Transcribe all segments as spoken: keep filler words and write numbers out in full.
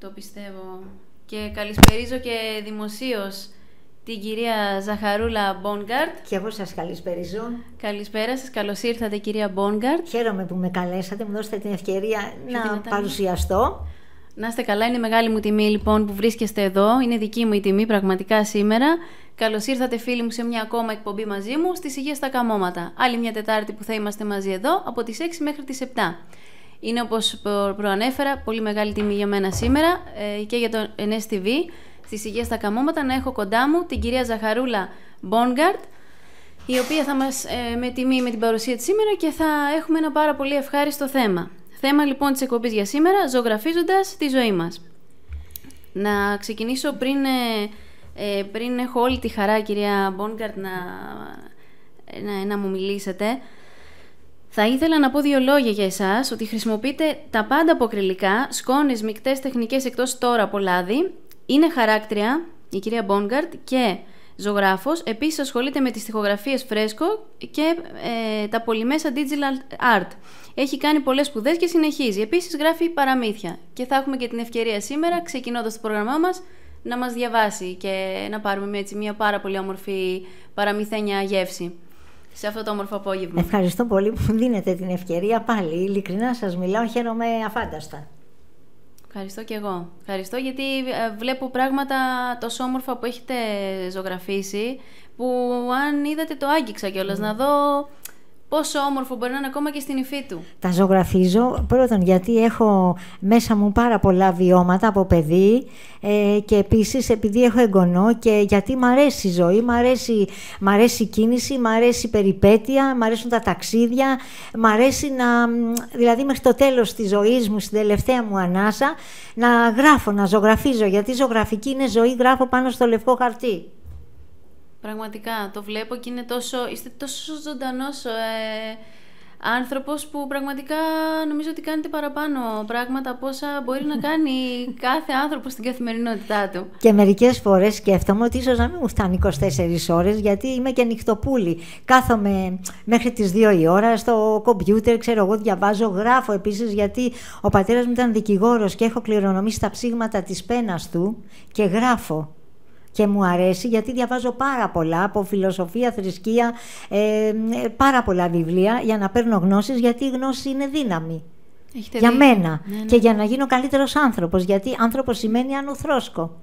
το πιστεύω. Και καλησπερίζω και δημοσίως την κυρία Ζαχαρούλα Μπόνγκαρτ. Και εγώ σας καλησπερίζω. Καλησπέρα σας, καλώς ήρθατε κυρία Μπόνγκαρτ. Χαίρομαι που με καλέσατε, μου δώσετε την ευκαιρία Πιο να δυνατά. παρουσιαστώ. Να είστε καλά, είναι μεγάλη μου τιμή λοιπόν που βρίσκεστε εδώ. Είναι δική μου η τιμή πραγματικά σήμερα. Καλώς ήρθατε φίλοι μου σε μια ακόμα εκπομπή μαζί μου στις Υγεία στα Καμώματα. Άλλη μια Τετάρτη που θα είμαστε μαζί εδώ από τις έξι μέχρι τις επτά. Είναι, όπως προανέφερα, πολύ μεγάλη τιμή για μένα σήμερα ε, και για το Εν Ες Τι Βι στις Υγεία στα Καμώματα να έχω κοντά μου την κυρία Ζαχαρούλα Μπόνγκαρτ, η οποία θα μας ε, με τιμή με την παρουσία της σήμερα και θα έχουμε ένα πάρα πολύ ευχάριστο θέμα. Θέμα λοιπόν της εκπομπής για σήμερα, ζωγραφίζοντας τη ζωή μας. Να ξεκινήσω πριν, ε, πριν έχω όλη τη χαρά, κυρία Μπόνγκαρτ, να, να, να μου μιλήσετε. Θα ήθελα να πω δύο λόγια για εσάς, ότι χρησιμοποιείτε τα πάντα από ακριλικά, σκόνες, μικτές τεχνικές εκτός τώρα από λάδι. Είναι χαράκτρια η κυρία Μπόνγκαρτ και ζωγράφος. Επίσης ασχολείται με τις τοιχογραφίες φρέσκο και ε, τα πολυμέσα digital art. Έχει κάνει πολλές σπουδές και συνεχίζει. Επίσης γράφει παραμύθια. Και θα έχουμε και την ευκαιρία σήμερα, ξεκινώντας το πρόγραμμά μας, να μας διαβάσει και να πάρουμε έτσι μια πάρα πολύ όμορφη παραμυθένια γεύση σε αυτό το όμορφο απόγευμα. Ευχαριστώ πολύ που μου δίνετε την ευκαιρία πάλι. Ειλικρινά σας μιλάω, χαίρομαι αφάνταστα. Ευχαριστώ και εγώ. Ευχαριστώ γιατί βλέπω πράγματα τόσο όμορφα που έχετε ζωγραφίσει, που αν είδατε το άγγιξα κιόλας, mm. να δω πόσο όμορφο μπορεί να είναι ακόμα και στην υφή του. Τα ζωγραφίζω πρώτον γιατί έχω μέσα μου πάρα πολλά βιώματα από παιδί ε, και επίσης επειδή έχω εγγονό και γιατί μ' αρέσει η ζωή, μ' αρέσει, μ' αρέσει η κίνηση, μ' αρέσει η περιπέτεια, μ' αρέσουν τα ταξίδια, μ' αρέσει να, δηλαδή μέχρι το τέλος της ζωής μου, στην τελευταία μου ανάσα, να γράφω, να ζωγραφίζω, γιατί ζωγραφική είναι ζωή, γράφω πάνω στο λευκό χαρτί. Πραγματικά, το βλέπω και είναι τόσο, είστε τόσο ζωντανός ε, άνθρωπος που πραγματικά νομίζω ότι κάνετε παραπάνω πράγματα από όσα μπορεί να κάνει κάθε άνθρωπος στην καθημερινότητά του. Και μερικές φορές σκέφτομαι ότι ίσως να μην μου φτάνει είκοσι τέσσερις ώρες, γιατί είμαι και νυχτοπούλη. Κάθομαι μέχρι τις δύο η ώρα στο κομπιούτερ, ξέρω εγώ, διαβάζω, γράφω επίσης, γιατί ο πατέρας μου ήταν δικηγόρος και έχω κληρονομήσει τα ψήγματα της πένας του και γράφω. Και μου αρέσει γιατί διαβάζω πάρα πολλά από φιλοσοφία, θρησκεία, ε, πάρα πολλά βιβλία για να παίρνω γνώσεις, γιατί η γνώση είναι δύναμη. Έχετε για δει. μένα ναι, ναι. Και για να γίνω καλύτερος άνθρωπος, γιατί άνθρωπος σημαίνει ανουθρόσκο.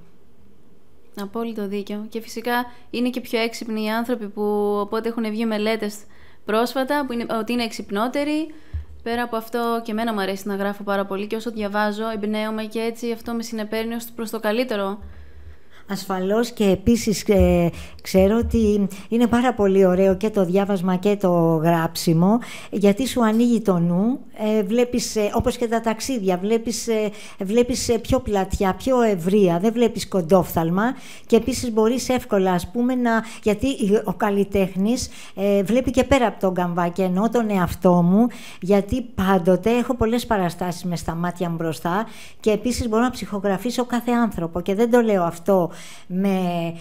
Απόλυτο δίκιο. Και φυσικά είναι και πιο έξυπνοι οι άνθρωποι που οπότε έχουν βγει μελέτες πρόσφατα που είναι, ότι είναι εξυπνότεροι. Πέρα από αυτό και εμένα μου αρέσει να γράφω πάρα πολύ και όσο διαβάζω εμπνέομαι και έτσι αυτό με συνεπέρνει προς το καλύτερο. Ασφαλώς, και επίσης ε, ξέρω ότι είναι πάρα πολύ ωραίο και το διάβασμα και το γράψιμο, γιατί σου ανοίγει το νου, ε, βλέπεις, ε, όπως και τα ταξίδια, βλέπεις, ε, βλέπεις ε, πιο πλατιά, πιο ευρεία, δεν βλέπεις κοντόφθαλμα και επίσης μπορείς εύκολα, ας πούμε, να, γιατί ο καλλιτέχνης ε, βλέπει και πέρα από τον καμβά, και εννοώ τον εαυτό μου, γιατί πάντοτε έχω πολλές παραστάσεις μες στα μάτια μου μπροστά και επίσης μπορώ να ψυχογραφήσω κάθε άνθρωπο, και δεν το λέω αυτό με,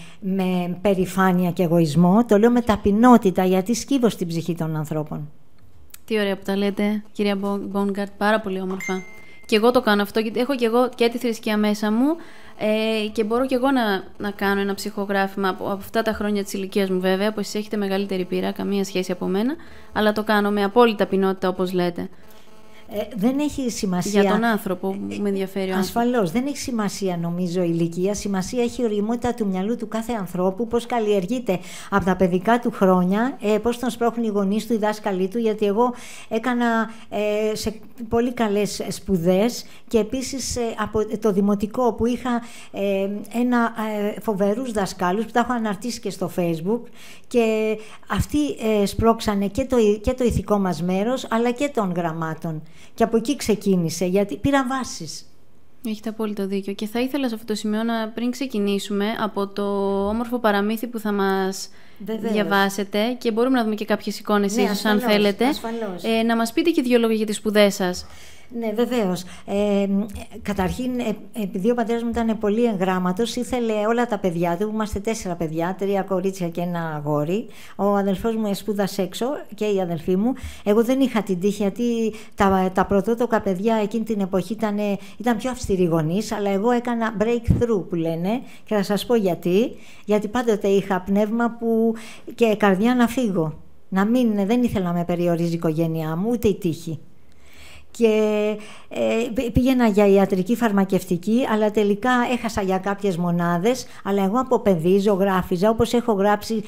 με περηφάνεια και εγωισμό, το λέω με ταπεινότητα, γιατί σκύβω στην ψυχή των ανθρώπων. Τι ωραία που τα λέτε, κυρία Μπόνγκαρτ, πάρα πολύ όμορφα. Και εγώ το κάνω αυτό, γιατί έχω και εγώ και τη θρησκεία μέσα μου ε, και μπορώ και εγώ να, να κάνω ένα ψυχογράφημα από, από αυτά τα χρόνια της ηλικίας μου, βέβαια, που εσείς έχετε μεγαλύτερη πείρα, καμία σχέση από μένα, αλλά το κάνω με απόλυτη ταπεινότητα, όπως λέτε. Ε, δεν έχει σημασία. Για τον άνθρωπο που με ενδιαφέρει ο άνθρωπος. Ασφαλώς, δεν έχει σημασία νομίζω η ηλικία. Σημασία έχει η ωριμότητα του μυαλού του κάθε ανθρώπου, πώς καλλιεργείται από τα παιδικά του χρόνια, ε, πώς τον σπρώχνουν οι γονείς του, οι δάσκαλοι του. Γιατί εγώ έκανα ε, σε πολύ καλές σπουδές και επίσης ε, από το δημοτικό που είχα ε, ένα ε, φοβερούς δασκάλους που τα έχω αναρτήσει και στο Facebook, και αυτοί ε, σπρώξανε και το, και το ηθικό μας μέρος αλλά και των γραμμάτων. Και από εκεί ξεκίνησε, γιατί πήραν βάσεις. Έχετε απόλυτο δίκιο. Και θα ήθελα σε αυτό το σημείο, να, πριν ξεκινήσουμε από το όμορφο παραμύθι που θα μας Βεβαίως. διαβάσετε, και μπορούμε να δούμε και κάποιες εικόνες, ναι, ίσως, ασφαλώς, αν θέλετε, ασφαλώς. Ε, να μας πείτε και δύο λόγια για τις σπουδές σας. Ναι, βεβαίως. Ε, καταρχήν, ε, επειδή ο πατέρας μου ήταν πολύ εγγράμματος, ήθελε όλα τα παιδιά του, είμαστε τέσσερα παιδιά, τρία κορίτσια και ένα αγόρι. Ο αδελφός μου σπούδασε έξω και η αδελφή μου. Εγώ δεν είχα την τύχη, γιατί τα, τα πρωτότοκα παιδιά εκείνη την εποχή ήταν, ήταν πιο αυστηροί γονείς, αλλά εγώ έκανα breakthrough που λένε, και θα σας πω γιατί. Γιατί πάντοτε είχα πνεύμα που, και καρδιά να φύγω. Να μην, δεν ήθελα να με περιορίζει η οικογένειά μου, ούτε η τύχη. Και ε, πήγαινα για ιατρική φαρμακευτική, αλλά τελικά έχασα για κάποιες μονάδες. Αλλά εγώ από παιδί ζωγράφιζα, όπως έχω γράψει,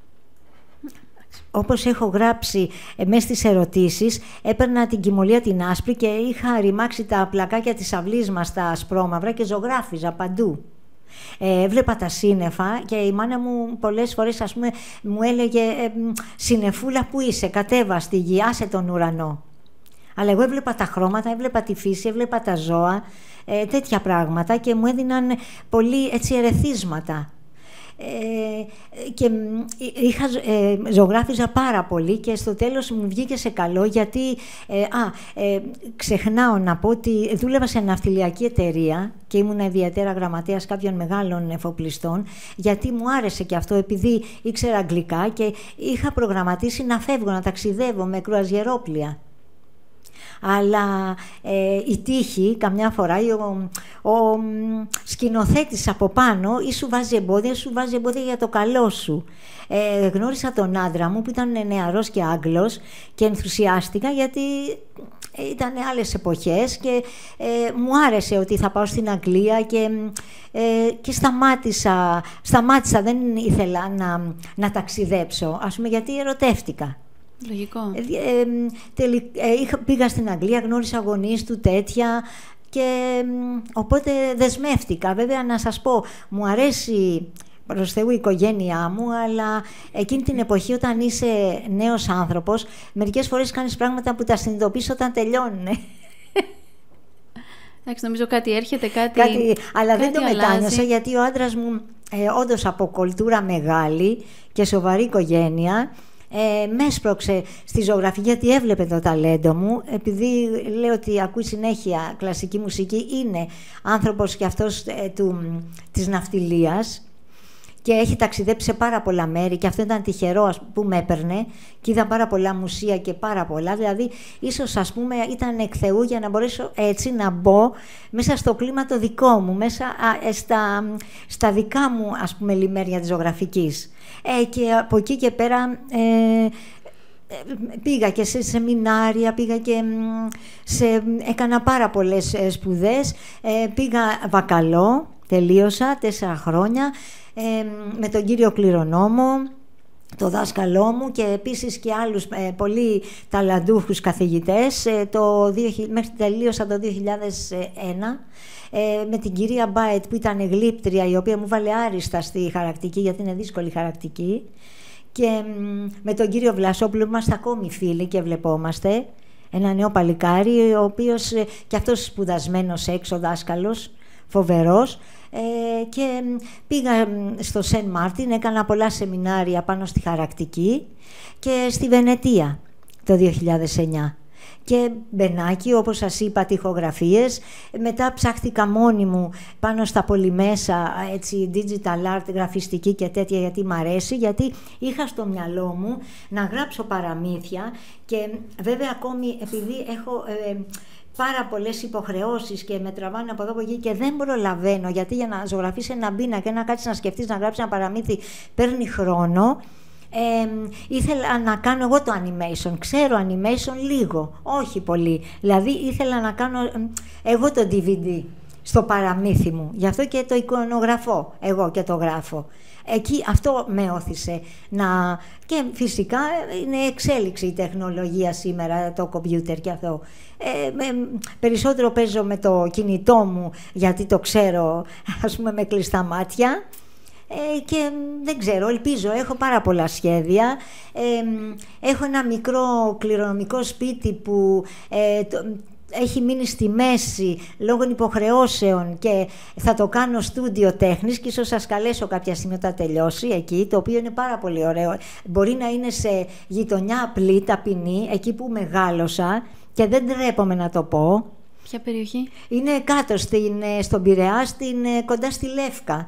όπως έχω γράψει ε, μέσα στις ερωτήσεις. Έπαιρνα την Κυμολία την άσπρη και είχα ρημάξει τα πλακάκια της αυλής μας στα ασπρόμαυρα και ζωγράφιζα παντού. Ε, έβλεπα τα σύννεφα και η μάνα μου πολλές φορές, ας πούμε, μου έλεγε ε, «Συννεφούλα, που είσαι, κατέβα στη γη, άσε τον ουρανό». Αλλά εγώ έβλεπα τα χρώματα, έβλεπα τη φύση, έβλεπα τα ζώα, ε, τέτοια πράγματα, και μου έδιναν πολύ έτσι ερεθίσματα. Ε, και είχα, ε, ζωγράφιζα πάρα πολύ και στο τέλος μου βγήκε σε καλό, γιατί ε, α, ε, ξεχνάω να πω ότι δούλευα σε ναυτιλιακή εταιρεία και ήμουν ιδιαίτερα γραμματέας κάποιων μεγάλων εφοπλιστών, γιατί μου άρεσε και αυτό, επειδή ήξερα αγγλικά και είχα προγραμματίσει να φεύγω, να ταξιδεύω με κρουαζιερόπλια. Αλλά ε, η τύχη καμιά φορά, ο, ο σκηνοθέτης από πάνω, ή σου βάζει εμπόδια, σου βάζει εμπόδια για το καλό σου. Ε, γνώρισα τον άντρα μου που ήταν νεαρός και Άγγλος και ενθουσιάστηκα, γιατί ήταν άλλες εποχές και ε, μου άρεσε ότι θα πάω στην Αγγλία, και, ε, και σταμάτησα, σταμάτησα, δεν ήθελα να, να ταξιδέψω, ας πούμε, γιατί ερωτεύτηκα. Λογικό. Ε, ε, τελι, ε, πήγα στην Αγγλία, γνώρισα γονείς του τέτοια, και ε, οπότε δεσμεύτηκα. Βέβαια, να σας πω, μου αρέσει προς Θεού η οικογένειά μου, αλλά εκείνη την εποχή, όταν είσαι νέος άνθρωπος, μερικές φορές κάνεις πράγματα που τα συνειδητοποιείς όταν τελειώνουν. Εντάξει, νομίζω κάτι έρχεται, κάτι, κάτι αλλά κάτι δεν το αλλάζει. μετάνιωσα, γιατί ο άντρας μου ε, όντως από κουλτούρα μεγάλη και σοβαρή οικογένεια, Ε, με έσπρωξε στη ζωγραφική, γιατί έβλεπε το ταλέντο μου. Επειδή λέω ότι ακούει συνέχεια κλασική μουσική, είναι άνθρωπος και αυτός ε, του, της ναυτιλίας, και έχει ταξιδέψει σε πάρα πολλά μέρη, και αυτό ήταν τυχερό, ας, που με έπαιρνε, και είδα πάρα πολλά μουσεία και πάρα πολλά. Δηλαδή, ίσως, ας πούμε, ήταν εκ Θεού για να μπορέσω έτσι να μπω μέσα στο κλίμα το δικό μου, μέσα α, στα, στα δικά μου, ας πούμε, λιμέρια της ζωγραφικής. Ε, και από εκεί και πέρα ε, πήγα και σε σεμινάρια, πήγα και σε, έκανα πάρα πολλές σπουδές. Ε, πήγα Βακαλό, τελείωσα τέσσερα χρόνια, ε, με τον κύριο Κληρονόμο, το δάσκαλό μου, και επίσης και άλλους ε, πολύ ταλαντούχους καθηγητές. Ε, το, μέχρι τελείωσα το δύο χιλιάδες ένα. Ε, με την κυρία Μπάετ, που ήταν γλύπτρια, η οποία μου βάλε άριστα στη χαρακτική, γιατί είναι δύσκολη χαρακτική, και με τον κύριο Βλασόπουλο, που είμαστε ακόμη φίλοι και βλεπόμαστε, ένα νέο παλικάρι, ο οποίος ε, και αυτός σπουδασμένος έξω, δάσκαλος, φοβερός. Ε, και πήγα στο Σεν Μάρτιν, έκανα πολλά σεμινάρια πάνω στη χαρακτική, και στη Βενετία το δύο χιλιάδες εννιά. Και μπενάκι, όπως σας είπα, τοιχογραφίες. Μετά ψάχτηκα μόνη μου πάνω στα πολυμέσα, έτσι, digital art, γραφιστική και τέτοια, γιατί μ' αρέσει, γιατί είχα στο μυαλό μου να γράψω παραμύθια, και βέβαια ακόμη επειδή έχω ε, πάρα πολλές υποχρεώσεις και με τραβάνε από εδώ από εκεί και δεν προλαβαίνω, γιατί για να ζωγραφίσεις ένα πίνακα και να κάτσεις να σκεφτείς να γράψεις ένα παραμύθι παίρνει χρόνο. Ε, ήθελα να κάνω εγώ το animation. Ξέρω animation λίγο, όχι πολύ. Δηλαδή ήθελα να κάνω εγώ το ντι βι ντι στο παραμύθι μου. Γι' αυτό και το εικονογραφώ εγώ και το γράφω. Εκεί αυτό με όθησε να... Και φυσικά είναι εξέλιξη η τεχνολογία σήμερα, το κομπιούτερ και αυτό. Ε, με, περισσότερο παίζω με το κινητό μου, γιατί το ξέρω, ας πούμε, με κλειστά μάτια. Ε, και δεν ξέρω, ελπίζω, έχω πάρα πολλά σχέδια. Ε, έχω ένα μικρό κληρονομικό σπίτι που ε, το, έχει μείνει στη μέση λόγω υποχρεώσεων, και θα το κάνω στούντιο τέχνης, και ίσως σας καλέσω κάποια στιγμή όταν τελειώσει εκεί, το οποίο είναι πάρα πολύ ωραίο. Μπορεί να είναι σε γειτονιά απλή, ταπεινή, εκεί που μεγάλωσα, και δεν τρέπομαι να το πω. Ποια περιοχή? Είναι κάτω στην, στον Πειραιά, στην, κοντά στη Λεύκα.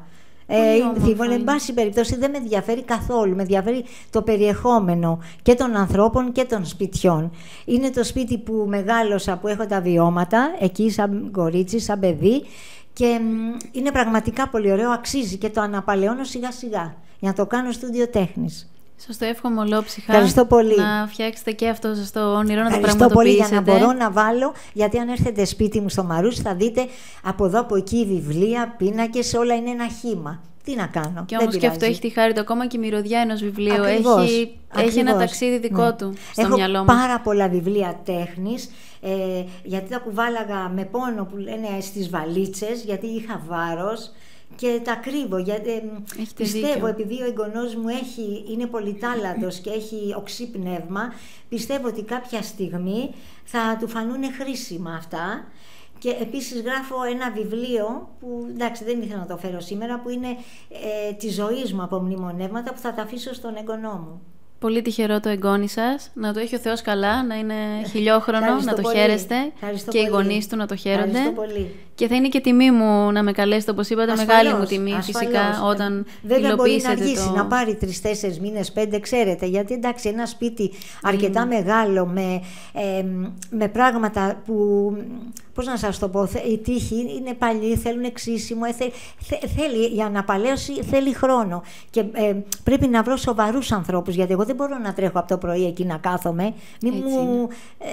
Ε, εν πάση περιπτώσει δεν με ενδιαφέρει καθόλου. Με ενδιαφέρει το περιεχόμενο και των ανθρώπων και των σπιτιών. Είναι το σπίτι που μεγάλωσα, που έχω τα βιώματα, εκεί σαν κορίτσι, σαν παιδί, και είναι πραγματικά πολύ ωραίο, αξίζει και το αναπαλαιώνω σιγά σιγά για να το κάνω στούντιο τέχνης. Σας το εύχομαι ολόψυχα. Ευχαριστώ πολύ. Να φτιάξετε και αυτό σας το όνειρο, να το πραγματοποιήσετε. πραγματοποιήσετε. Ευχαριστώ πολύ, για να μπορώ να βάλω, γιατί αν έρθετε σπίτι μου στο Μαρούσι θα δείτε από εδώ από εκεί βιβλία, πίνακες, όλα είναι ένα χύμα. Τι να κάνω. Και όμως και αυτό έχει τη χάρη του, ακόμα και η μυρωδιά ενός βιβλίου. Ακριβώς, έχει, ακριβώς. έχει ένα ταξίδι δικό ναι. του στο έχω μυαλό μου. Έχω πάρα πολλά βιβλία τέχνης, ε, γιατί τα κουβάλαγα με πόνο που λένε στις βαλίτσες, γιατί είχα βάρος. Και τα κρύβω, γιατί ε, πιστεύω, δίκιο. Επειδή ο εγγονός μου έχει, είναι πολυτάλαντος και έχει οξύ πνεύμα, πιστεύω ότι κάποια στιγμή θα του φανούν χρήσιμα αυτά. Και επίσης γράφω ένα βιβλίο που, εντάξει, δεν ήθελα να το φέρω σήμερα, που είναι ε, τη ζωής μου από μνημονεύματα, που θα τα αφήσω στον εγγονό μου. Πολύ τυχερό το εγγόνι σας, να το έχει ο Θεός καλά, να είναι χιλιόχρονο, να το πολύ. χαίρεστε. Ευχαριστώ και πολύ. οι γονείς του να το χαίρονται. Πολύ. Και θα είναι και τιμή μου να με καλέσετε, όπως είπατε, ασφαλώς, μεγάλη μου τιμή ασφαλώς. Φυσικά όταν Βέβαια υλοποιήσετε μπορεί να αργήσει, το... να πάρει τρεις-τέσσερις μήνες, πέντε, ξέρετε, γιατί εντάξει, ένα σπίτι αρκετά mm. μεγάλο με, ε, με πράγματα που, πώς να σας το πω, η τύχη είναι παλιοί, θέλουν εξίσιμο, ε, θε, θε, θέλει, η αναπαλαίωση θέλει χρόνο και ε, πρέπει να βρω σοβαρούς ανθρώπους, γιατί εγώ δεν μπορώ να τρέχω από το πρωί εκεί να κάθομαι. Μη μου,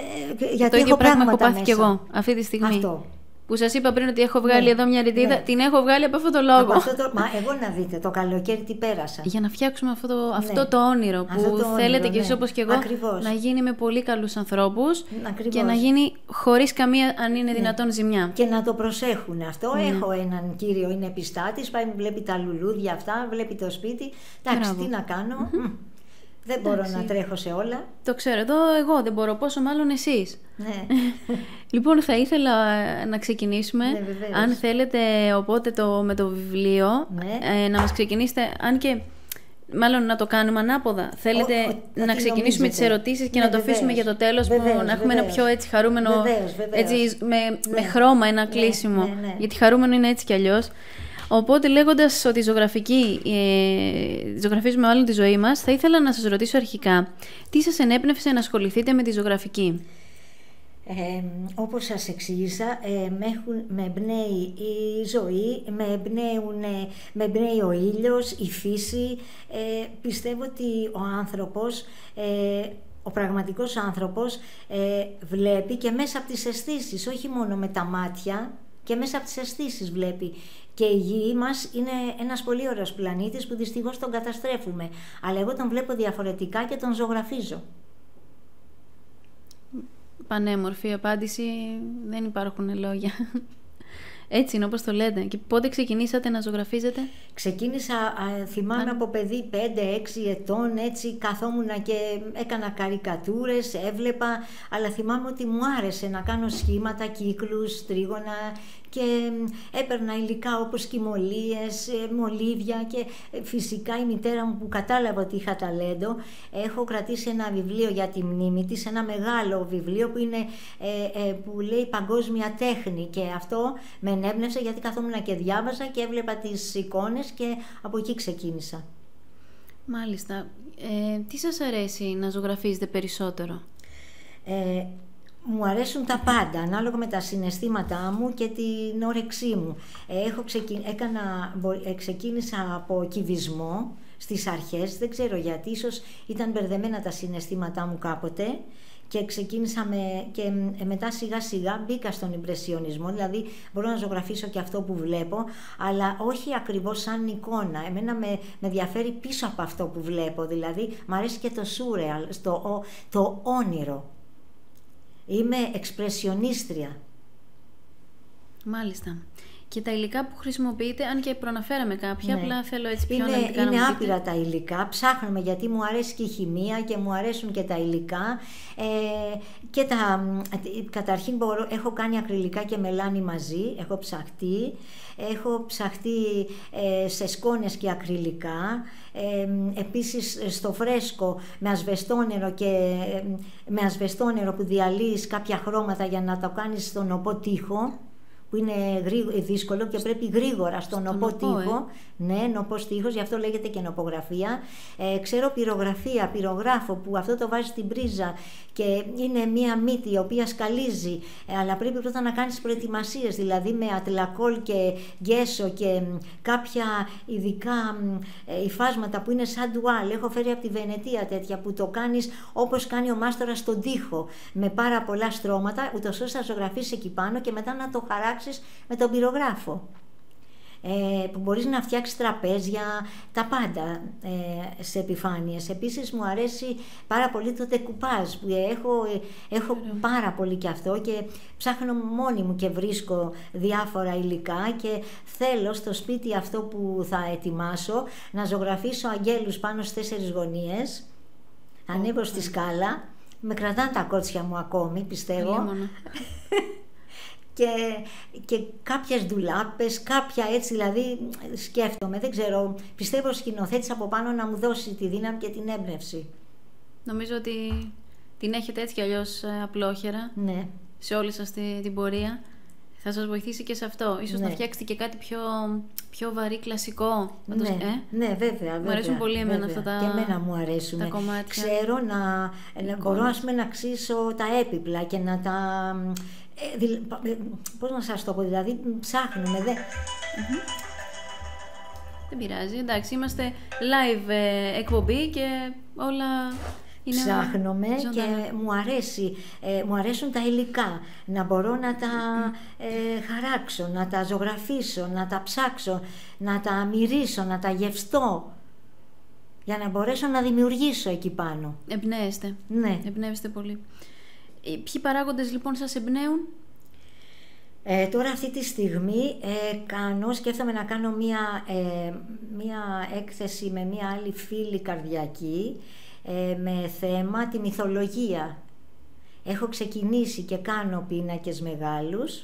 ε, γιατί το ίδιο έχω πράγμα έχω πάθει μέσα. κι εγώ αυτή τη στιγμή. Αυτό. Που σας είπα πριν ότι έχω βγάλει ναι, εδώ μια ρητίδα, ναι. την έχω βγάλει από αυτό το λόγο. Από αυτό το... Μα εγώ να δείτε, το καλοκαίρι τι πέρασα. Για να φτιάξουμε αυτό το, ναι. αυτό το όνειρο που το θέλετε όνειρο, κι εσείς ναι. όπως και εγώ. Ακριβώς. Να γίνει με πολύ καλούς ανθρώπους. Ακριβώς. Και να γίνει χωρίς καμία, αν είναι ναι. δυνατόν, ζημιά. Και να το προσέχουν αυτό. Ναι. Έχω έναν κύριο, είναι επιστάτης, πάει, βλέπει τα λουλούδια αυτά, βλέπει το σπίτι. Εντάξει, τι να κάνω. Mm-hmm. Δεν μπορώ Εντάξει. να τρέχω σε όλα. Το ξέρω, εδώ εγώ δεν μπορώ, πόσο μάλλον εσείς. Ναι. Λοιπόν, θα ήθελα να ξεκινήσουμε. Ναι, αν θέλετε, οπότε το, με το βιβλίο, ναι. ε, να μας ξεκινήσετε, αν και μάλλον να το κάνουμε ανάποδα. Θέλετε ο, ο, να ξεκινήσουμε τις ερωτήσεις και ναι, να το αφήσουμε βεβαίως. για το τέλος, βεβαίως, που να έχουμε βεβαίως. ένα πιο έτσι χαρούμενο, βεβαίως, βεβαίως. Έτσι, με, ναι. με χρώμα, ένα ναι, κλείσιμο. Ναι, ναι. Γιατί χαρούμενο είναι έτσι κι αλλιώς. Οπότε, λέγοντας ότι ζωγραφική, ε, ζωγραφίζουμε μάλλον τη ζωή μας, θα ήθελα να σας ρωτήσω αρχικά, τι σας ενέπνευσε να ασχοληθείτε με τη ζωγραφική? Ε, όπως σας εξήγησα, ε, με, έχουν, με εμπνέει η ζωή, με, εμπνέουν, με εμπνέει ο ήλιος, η φύση. Ε, πιστεύω ότι ο άνθρωπος, ε, ο πραγματικός άνθρωπος ε, βλέπει και μέσα από τις αισθήσεις, όχι μόνο με τα μάτια, και μέσα από τις αισθήσεις βλέπει. Και η γη μας είναι ένας πολύ ωραίος πλανήτης που δυστυχώς τον καταστρέφουμε. Αλλά εγώ τον βλέπω διαφορετικά και τον ζωγραφίζω. Πανέμορφη απάντηση, δεν υπάρχουν λόγια. Έτσι είναι όπως το λέτε. Και πότε ξεκινήσατε να ζωγραφίζετε? Ξεκίνησα, α, θυμάμαι Αν... από παιδί πέντε έξι ετών, έτσι καθόμουν και έκανα καρικατούρες, έβλεπα, αλλά θυμάμαι ότι μου άρεσε να κάνω σχήματα, κύκλους, τρίγωνα και έπαιρνα υλικά όπως κυμολίες, μολύβια και φυσικά η μητέρα μου που κατάλαβα ότι είχα ταλέντο, έχω κρατήσει ένα βιβλίο για τη μνήμη της, ένα μεγάλο βιβλίο που, είναι, ε, ε, που λέει Παγκόσμια Τέχνη, και αυτό με ενέπνευσε γιατί καθόμουν και διάβαζα και έβλεπα τις εικόνες και από εκεί ξεκίνησα. Μάλιστα. Ε, τι σας αρέσει να ζωγραφίζετε περισσότερο? Ε, Μου αρέσουν τα πάντα, ανάλογα με τα συναισθήματά μου και την όρεξή μου. Έχω ξεκι... Έκανα... Ξεκίνησα από κυβισμό στις αρχές, δεν ξέρω γιατί, ίσως ήταν μπερδεμένα τα συναισθήματά μου κάποτε, και ξεκίνησα με... και μετά σιγά σιγά μπήκα στον ιμπρεσιονισμό, δηλαδή μπορώ να ζωγραφίσω και αυτό που βλέπω, αλλά όχι ακριβώς σαν εικόνα. Εμένα με, με ενδιαφέρει πίσω από αυτό που βλέπω, δηλαδή μου αρέσει και το σουρεαλ, το, το όνειρο. Είμαι εξπρεσιονίστρια. Μάλιστα. Και τα υλικά που χρησιμοποιείτε, αν και προαναφέραμε κάποια, ναι. απλά θέλω έτσι πιο είναι, αναλυτικά είναι να μου άπειρα πείτε. Τα υλικά, ψάχνουμε γιατί μου αρέσει και η χημεία και μου αρέσουν και τα υλικά. Ε, και τα, καταρχήν μπορώ, έχω κάνει ακριλικά και μελάνι μαζί, έχω ψαχτεί. Έχω ψαχτεί ε, σε σκόνες και ακριλικά, ε, επίσης στο φρέσκο με ασβεστόνερο, και, ε, με ασβεστόνερο που διαλύεις κάποια χρώματα για να το κάνεις στον οπό τοίχο, που είναι δύσκολο και πρέπει γρήγορα στον, στον οπό τοίχο. Ε. Ναι, νοπός τοίχος, γι' αυτό λέγεται και νοπογραφία. Ε, ξέρω πυρογραφία, πυρογράφο, που αυτό το βάζει στην πρίζα και είναι μία μύτη η οποία σκαλίζει, ε, αλλά πρέπει πρώτα να κάνεις προετοιμασίες, δηλαδή με ατλακόλ και γκέσο και κάποια ειδικά ε, υφάσματα που είναι σαν ντουάλ. Έχω φέρει από τη Βενετία τέτοια που το κάνεις όπως κάνει ο μάστορας στον τοίχο, με πάρα πολλά στρώματα, ούτως ώστε να ζωγραφίσεις εκεί πάνω και μετά να το χαράξεις με τον πυρογράφο. Ε, που μπορείς να φτιάξεις τραπέζια, τα πάντα ε, σε επιφάνειες. Επίσης μου αρέσει πάρα πολύ το τεκουπάζ, που έχω, ε, έχω πάρα πολύ και αυτό, και ψάχνω μόνη μου και βρίσκω διάφορα υλικά, και θέλω στο σπίτι αυτό που θα ετοιμάσω να ζωγραφίσω αγγέλους πάνω στις τέσσερις γωνίες. Ανέβω okay. στη σκάλα, με κρατάνε τα κότσια μου ακόμη, πιστεύω. Και, και κάποιες ντουλάπες, κάποια έτσι, δηλαδή σκέφτομαι, δεν ξέρω, πιστεύω ο σκηνοθέτης από πάνω να μου δώσει τη δύναμη και την έμπνευση. Νομίζω ότι την έχετε έτσι κι αλλιώς απλόχερα, ναι. σε όλη σας την, την πορεία. Θα σας βοηθήσει και σε αυτό. Ίσως ναι. να φτιάξετε και κάτι πιο, πιο βαρύ, κλασικό. Ναι, το, ε? ναι βέβαια, βέβαια. Μου αρέσουν πολύ εμένα βέβαια. αυτά τα, και εμένα μου αρέσουν. τα κομμάτια. Ξέρω να, να μπορώ ας πούμε, να ξύσω τα έπιπλα και να τα... Ε, δη, πώς να σας το πω, δηλαδή ψάχνουμε δε... Mm-hmm. Δεν πειράζει, εντάξει, είμαστε live ε, εκπομπή και όλα είναι ψάχνουμε ζωντανά. Και μου αρέσει, ε, μου αρέσουν τα υλικά, να μπορώ να τα ε, χαράξω, να τα ζωγραφίσω, να τα ψάξω, να τα μυρίσω, να τα γευστώ, για να μπορέσω να δημιουργήσω εκεί πάνω. Εμπνέεστε, ναι. εμπνέεστε πολύ. Ποιοι παράγοντες λοιπόν σας εμπνέουν? Ε, τώρα αυτή τη στιγμή ε, κάνω, σκέφτομαι να κάνω μία, ε, μία έκθεση με μία άλλη φίλη καρδιακή, ε, με θέμα τη μυθολογία. Έχω ξεκινήσει και κάνω πίνακες μεγάλους,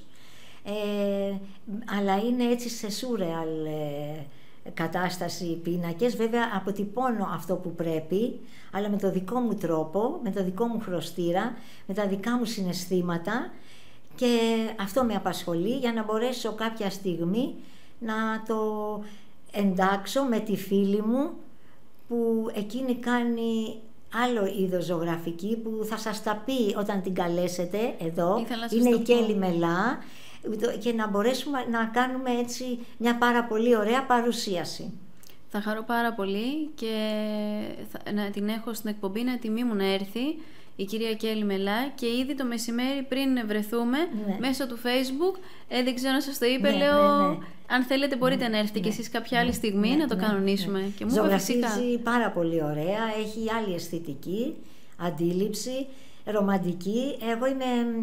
ε, αλλά είναι έτσι σε σουρεάλ ε, κατάσταση πίνακες. Βέβαια αποτυπώνω αυτό που πρέπει, αλλά με το δικό μου τρόπο, με το δικό μου χρωστήρα, με τα δικά μου συναισθήματα, και αυτό με απασχολεί για να μπορέσω κάποια στιγμή να το εντάξω με τη φίλη μου, που εκείνη κάνει άλλο είδος ζωγραφική, που θα σας τα πει όταν την καλέσετε εδώ. Είναι η Κέλλη Μελά, και να μπορέσουμε να κάνουμε έτσι μια πάρα πολύ ωραία παρουσίαση. Θα χαρώ πάρα πολύ και θα, να την έχω στην εκπομπή, να τιμή μου να έρθει η κυρία Κέλλη Μελά, και ήδη το μεσημέρι πριν βρεθούμε, ναι. μέσω του Facebook, ε, δεν ξέρω να σας το είπε, ναι, λέω, ναι, ναι. αν θέλετε μπορείτε ναι, να έρθετε ναι, κι εσείς κάποια ναι, άλλη στιγμή, ναι, να το ναι, κανονίσουμε. Ναι. Και μου ζωγραφίζει φυσικά. πάρα πολύ ωραία, έχει άλλη αισθητική, αντίληψη, ρομαντική. Εγώ είμαι,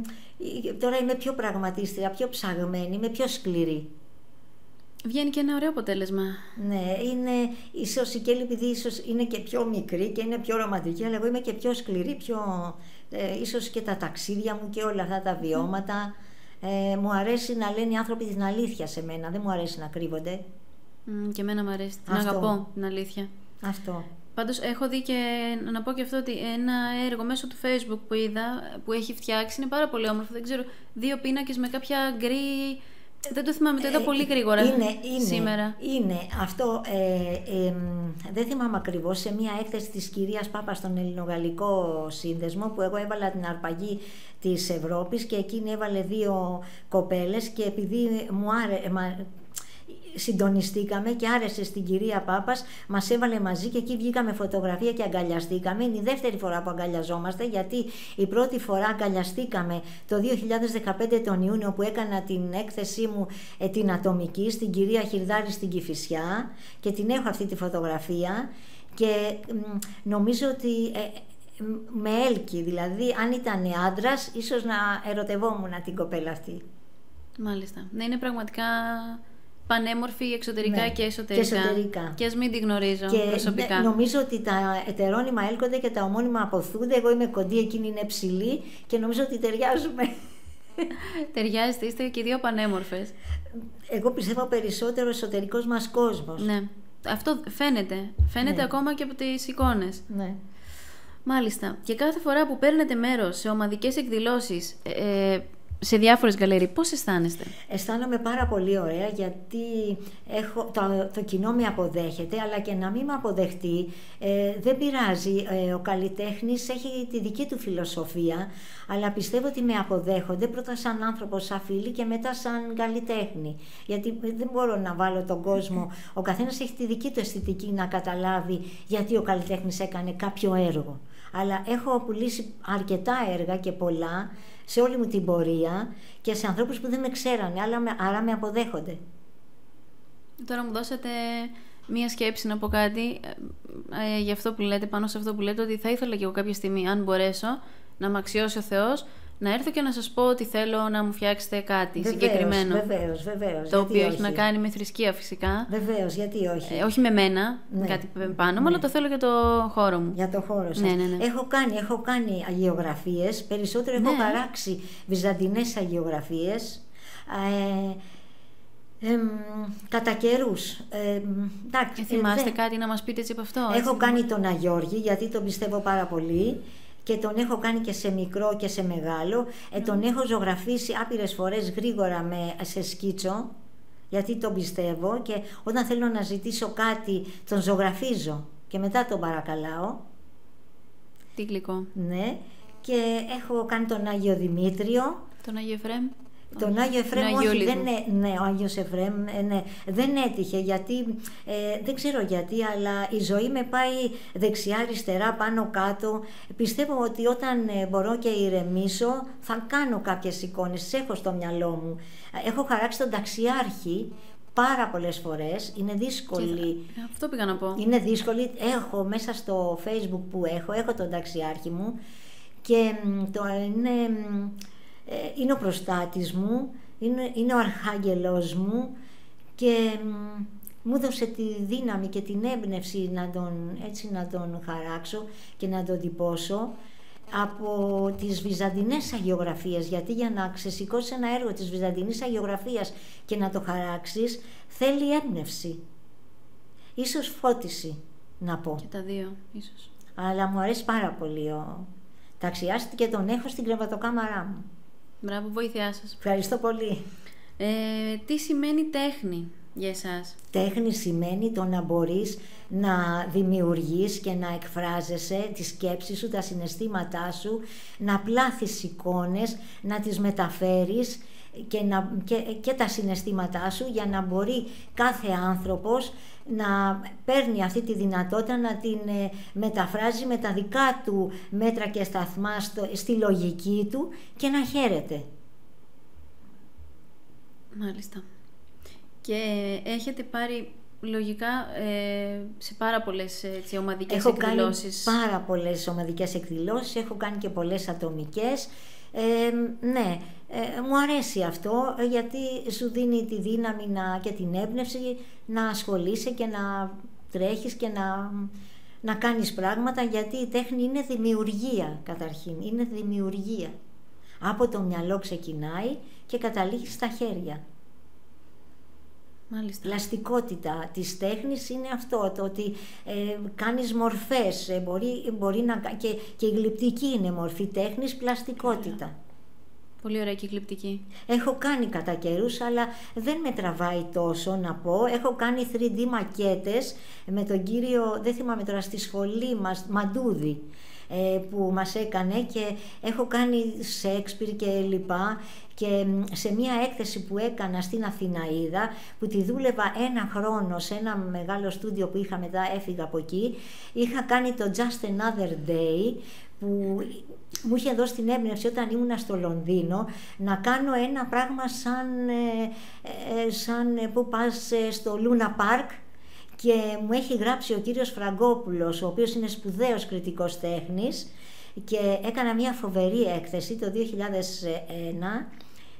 τώρα είμαι πιο πραγματίστρια, πιο ψαγμένη, είμαι πιο σκληρή. Βγαίνει και ένα ωραίο αποτέλεσμα. Ναι, είναι ίσως η Κέλλη, επειδή ίσως είναι και πιο μικρή και είναι πιο ρομαντική, αλλά εγώ είμαι και πιο σκληρή, πιο, ε, ίσως και τα ταξίδια μου και όλα αυτά τα βιώματα. Ε, μου αρέσει να λένε οι άνθρωποι την αλήθεια σε μένα, δεν μου αρέσει να κρύβονται. Mm, και εμένα μου αρέσει, την αυτό. Αγαπώ την αλήθεια. Αυτό. Πάντως έχω δει, και να πω και αυτό, ότι ένα έργο μέσω του Facebook που είδα, που έχει φτιάξει, είναι πάρα πολύ όμορφο. Δεν ξέρω, δύο πίνακες με κάποια γκρι. Δεν το θυμάμαι, το είδα πολύ γρήγορα είναι, είναι, σήμερα. Είναι αυτό, ε, ε, δεν θυμάμαι ακριβώς, σε μια έκθεση της κυρίας Πάπα στον Ελληνογαλλικό Σύνδεσμο, που εγώ έβαλα την αρπαγή της Ευρώπης και εκείνη έβαλε δύο κοπέλες, και επειδή μου άρεσε, συντονιστήκαμε και άρεσε στην κυρία Πάπας, μας έβαλε μαζί και εκεί βγήκαμε φωτογραφία και αγκαλιαστήκαμε. Είναι η δεύτερη φορά που αγκαλιαζόμαστε, γιατί η πρώτη φορά αγκαλιαστήκαμε το δύο χιλιάδες δεκαπέντε τον Ιούνιο, που έκανα την έκθεσή μου ε, την ατομική στην κυρία Χυρδάρη στην Κηφισιά, και την έχω αυτή τη φωτογραφία, και μ, νομίζω ότι ε, με έλκει, δηλαδή αν ήταν άντρας ίσως να ερωτευόμουν την κοπέλα αυτή. Μάλιστα. Ναι, είναι πραγματικά πανέμορφη εξωτερικά Ναι, και εσωτερικά. και εσωτερικά. Και ας μην τη γνωρίζω Και προσωπικά. ναι, νομίζω ότι τα ετερόνυμα έλκονται και τα ομώνυμα αποθούνται. Εγώ είμαι κοντή, εκείνη είναι ψηλή και νομίζω ότι ταιριάζουμε. Ταιριάζετε, είστε και οι δύο πανέμορφες. Εγώ πιστεύω περισσότερο εσωτερικός μας κόσμος. Ναι. Αυτό φαίνεται. Φαίνεται Ναι. ακόμα και από τις εικόνες. Ναι. Μάλιστα. Και κάθε φορά που παίρνετε μέρος σε ομαδικές εκδηλώσεις, ε, σε διάφορες γκαλερί, πώς αισθάνεστε? Αισθάνομαι πάρα πολύ ωραία γιατί έχω, το, το κοινό με αποδέχεται, αλλά και να μην με αποδεχτεί ε, δεν πειράζει. Ε, ο καλλιτέχνης έχει τη δική του φιλοσοφία, αλλά πιστεύω ότι με αποδέχονται πρώτα σαν άνθρωπο, σαν φίλη και μετά σαν καλλιτέχνη. Γιατί δεν μπορώ να βάλω τον κόσμο, ο καθένας έχει τη δική του αισθητική να καταλάβει γιατί ο καλλιτέχνης έκανε κάποιο έργο. Αλλά έχω πουλήσει αρκετά έργα και πολλά σε όλη μου την πορεία και σε ανθρώπους που δεν με ξέρανε, αλλά με, άρα με αποδέχονται. Τώρα μου δώσατε μία σκέψη να πω κάτι ε, για αυτό που λέτε, πάνω σε αυτό που λέτε, ότι θα ήθελα και εγώ κάποια στιγμή, αν μπορέσω, να με αξιώσει ο Θεός, να έρθω και να σας πω ότι θέλω να μου φτιάξετε κάτι Βεβαίως, συγκεκριμένο. Βεβαίως, βεβαίως. Το οποίο όχι. έχει να κάνει με θρησκεία φυσικά. Βεβαίως, γιατί όχι. Ε, όχι με μένα, Ναι. κάτι πάνω μου, Ναι. αλλά το θέλω για το χώρο μου. Για το χώρο σας. Ναι, ναι, ναι. Έχω κάνει, έχω κάνει αγιογραφίες, περισσότερο έχω Ναι. χαράξει βυζαντινές αγιογραφίες. Ε, εμ, κατά καιρούς. Ε, εντάξει, Ε, θυμάστε δεν- κάτι να μας πείτε έτσι από αυτό? Έχω έτσι? κάνει τον Αγιώργη γιατί τον πιστεύω πάρα πολύ και τον έχω κάνει και σε μικρό και σε μεγάλο. Ε, τον έχω ζωγραφίσει άπειρες φορές γρήγορα με, σε σκίτσο γιατί τον πιστεύω και όταν θέλω να ζητήσω κάτι τον ζωγραφίζω και μετά τον παρακαλάω. Τι γλυκό. Ναι. Και έχω κάνει τον Άγιο Δημήτριο. Τον Άγιο Εφραίμ. Τον Άγιο Εφραίμ, Τον Άγιο όχι, Λίγο. δεν, έ- ναι, ο Άγιος Εφραίμ, ε, ναι, δεν έτυχε γιατί, ε, δεν ξέρω γιατί, αλλά η ζωή με πάει δεξιά, αριστερά, πάνω, κάτω. Πιστεύω ότι όταν ε, μπορώ και ηρεμήσω θα κάνω κάποιες εικόνες, τις έχω στο μυαλό μου. Έχω χαράξει τον Ταξιάρχη πάρα πολλές φορές, είναι δύσκολη. Ε, Αυτό πήγα να πω. Είναι δύσκολη. Έχω μέσα στο Facebook που έχω, έχω τον Ταξιάρχη μου και μ, το είναι, μ, ε, είναι ο προστάτης μου, είναι, είναι ο αρχάγγελος μου και μ, μου έδωσε τη δύναμη και την έμπνευση να τον, έτσι, να τον χαράξω και να τον τυπώσω από τις βυζαντινές αγιογραφίες, γιατί για να ξεσηκώσεις ένα έργο της βυζαντινής αγιογραφίας και να το χαράξεις θέλει έμπνευση, ίσως φώτιση να πω, Και τα δύο, ίσως. αλλά μου αρέσει πάρα πολύ ο Ταξιάρχης και τον έχω στην κρεβατοκάμαρά μου. Μπράβο, βοήθειά σας. Ευχαριστώ πολύ. Ε, τι σημαίνει τέχνη για εσάς? Τέχνη σημαίνει το να μπορείς να δημιουργείς και να εκφράζεσαι τη σκέψη σου, τα συναισθήματά σου, να πλάθεις εικόνες, να τις μεταφέρεις και, να, και, και τα συναισθήματά σου για να μπορεί κάθε άνθρωπος να παίρνει αυτή τη δυνατότητα να την ε, μεταφράζει με τα δικά του μέτρα και σταθμά στο, στη λογική του και να χαίρεται. Μάλιστα. Και έχετε πάρει λογικά ε, σε πάρα πολλές έτσι, ομαδικές Έχω εκδηλώσεις. κάνει πάρα πολλές ομαδικές εκδηλώσεις, έχω κάνει και πολλές ατομικές. Ε, ναι, ε, μου αρέσει αυτό γιατί σου δίνει τη δύναμη να, και την έμπνευση να ασχολείσαι και να τρέχεις και να, να κάνεις πράγματα, γιατί η τέχνη είναι δημιουργία καταρχήν, είναι δημιουργία. Από το μυαλό ξεκινάει και καταλήγει στα χέρια. Μάλιστα. Πλαστικότητα της τέχνης είναι αυτό, το ότι ε, κάνεις μορφές, ε, μπορεί, μπορεί να, και, και η γλυπτική είναι μορφή τέχνης, πλαστικότητα. Πολύ ωραία και γλυπτική. Έχω κάνει κατά καιρούς, αλλά δεν με τραβάει τόσο να πω. Έχω κάνει θρι ντι μακέτες με τον κύριο, δεν θυμάμαι τώρα, στη σχολή μας, Μαντούδη, που μας έκανε, και έχω κάνει Σέξπιρ και λοιπά, και σε μια έκθεση που έκανα στην Αθηναίδα, που τη δούλευα ένα χρόνο σε ένα μεγάλο στούντιο που είχα, μετά έφυγα από εκεί, είχα κάνει το Just Another Day, που μου είχε δώσει την έμπνευση όταν ήμουνα στο Λονδίνο να κάνω ένα πράγμα σαν, ε, σαν που πας στο Λούνα Πάρκ, και μου έχει γράψει ο κύριος Φραγκόπουλος, ο οποίος είναι σπουδαίος κριτικός τέχνης, και έκανα μια φοβερή έκθεση το δύο χιλιάδες ένα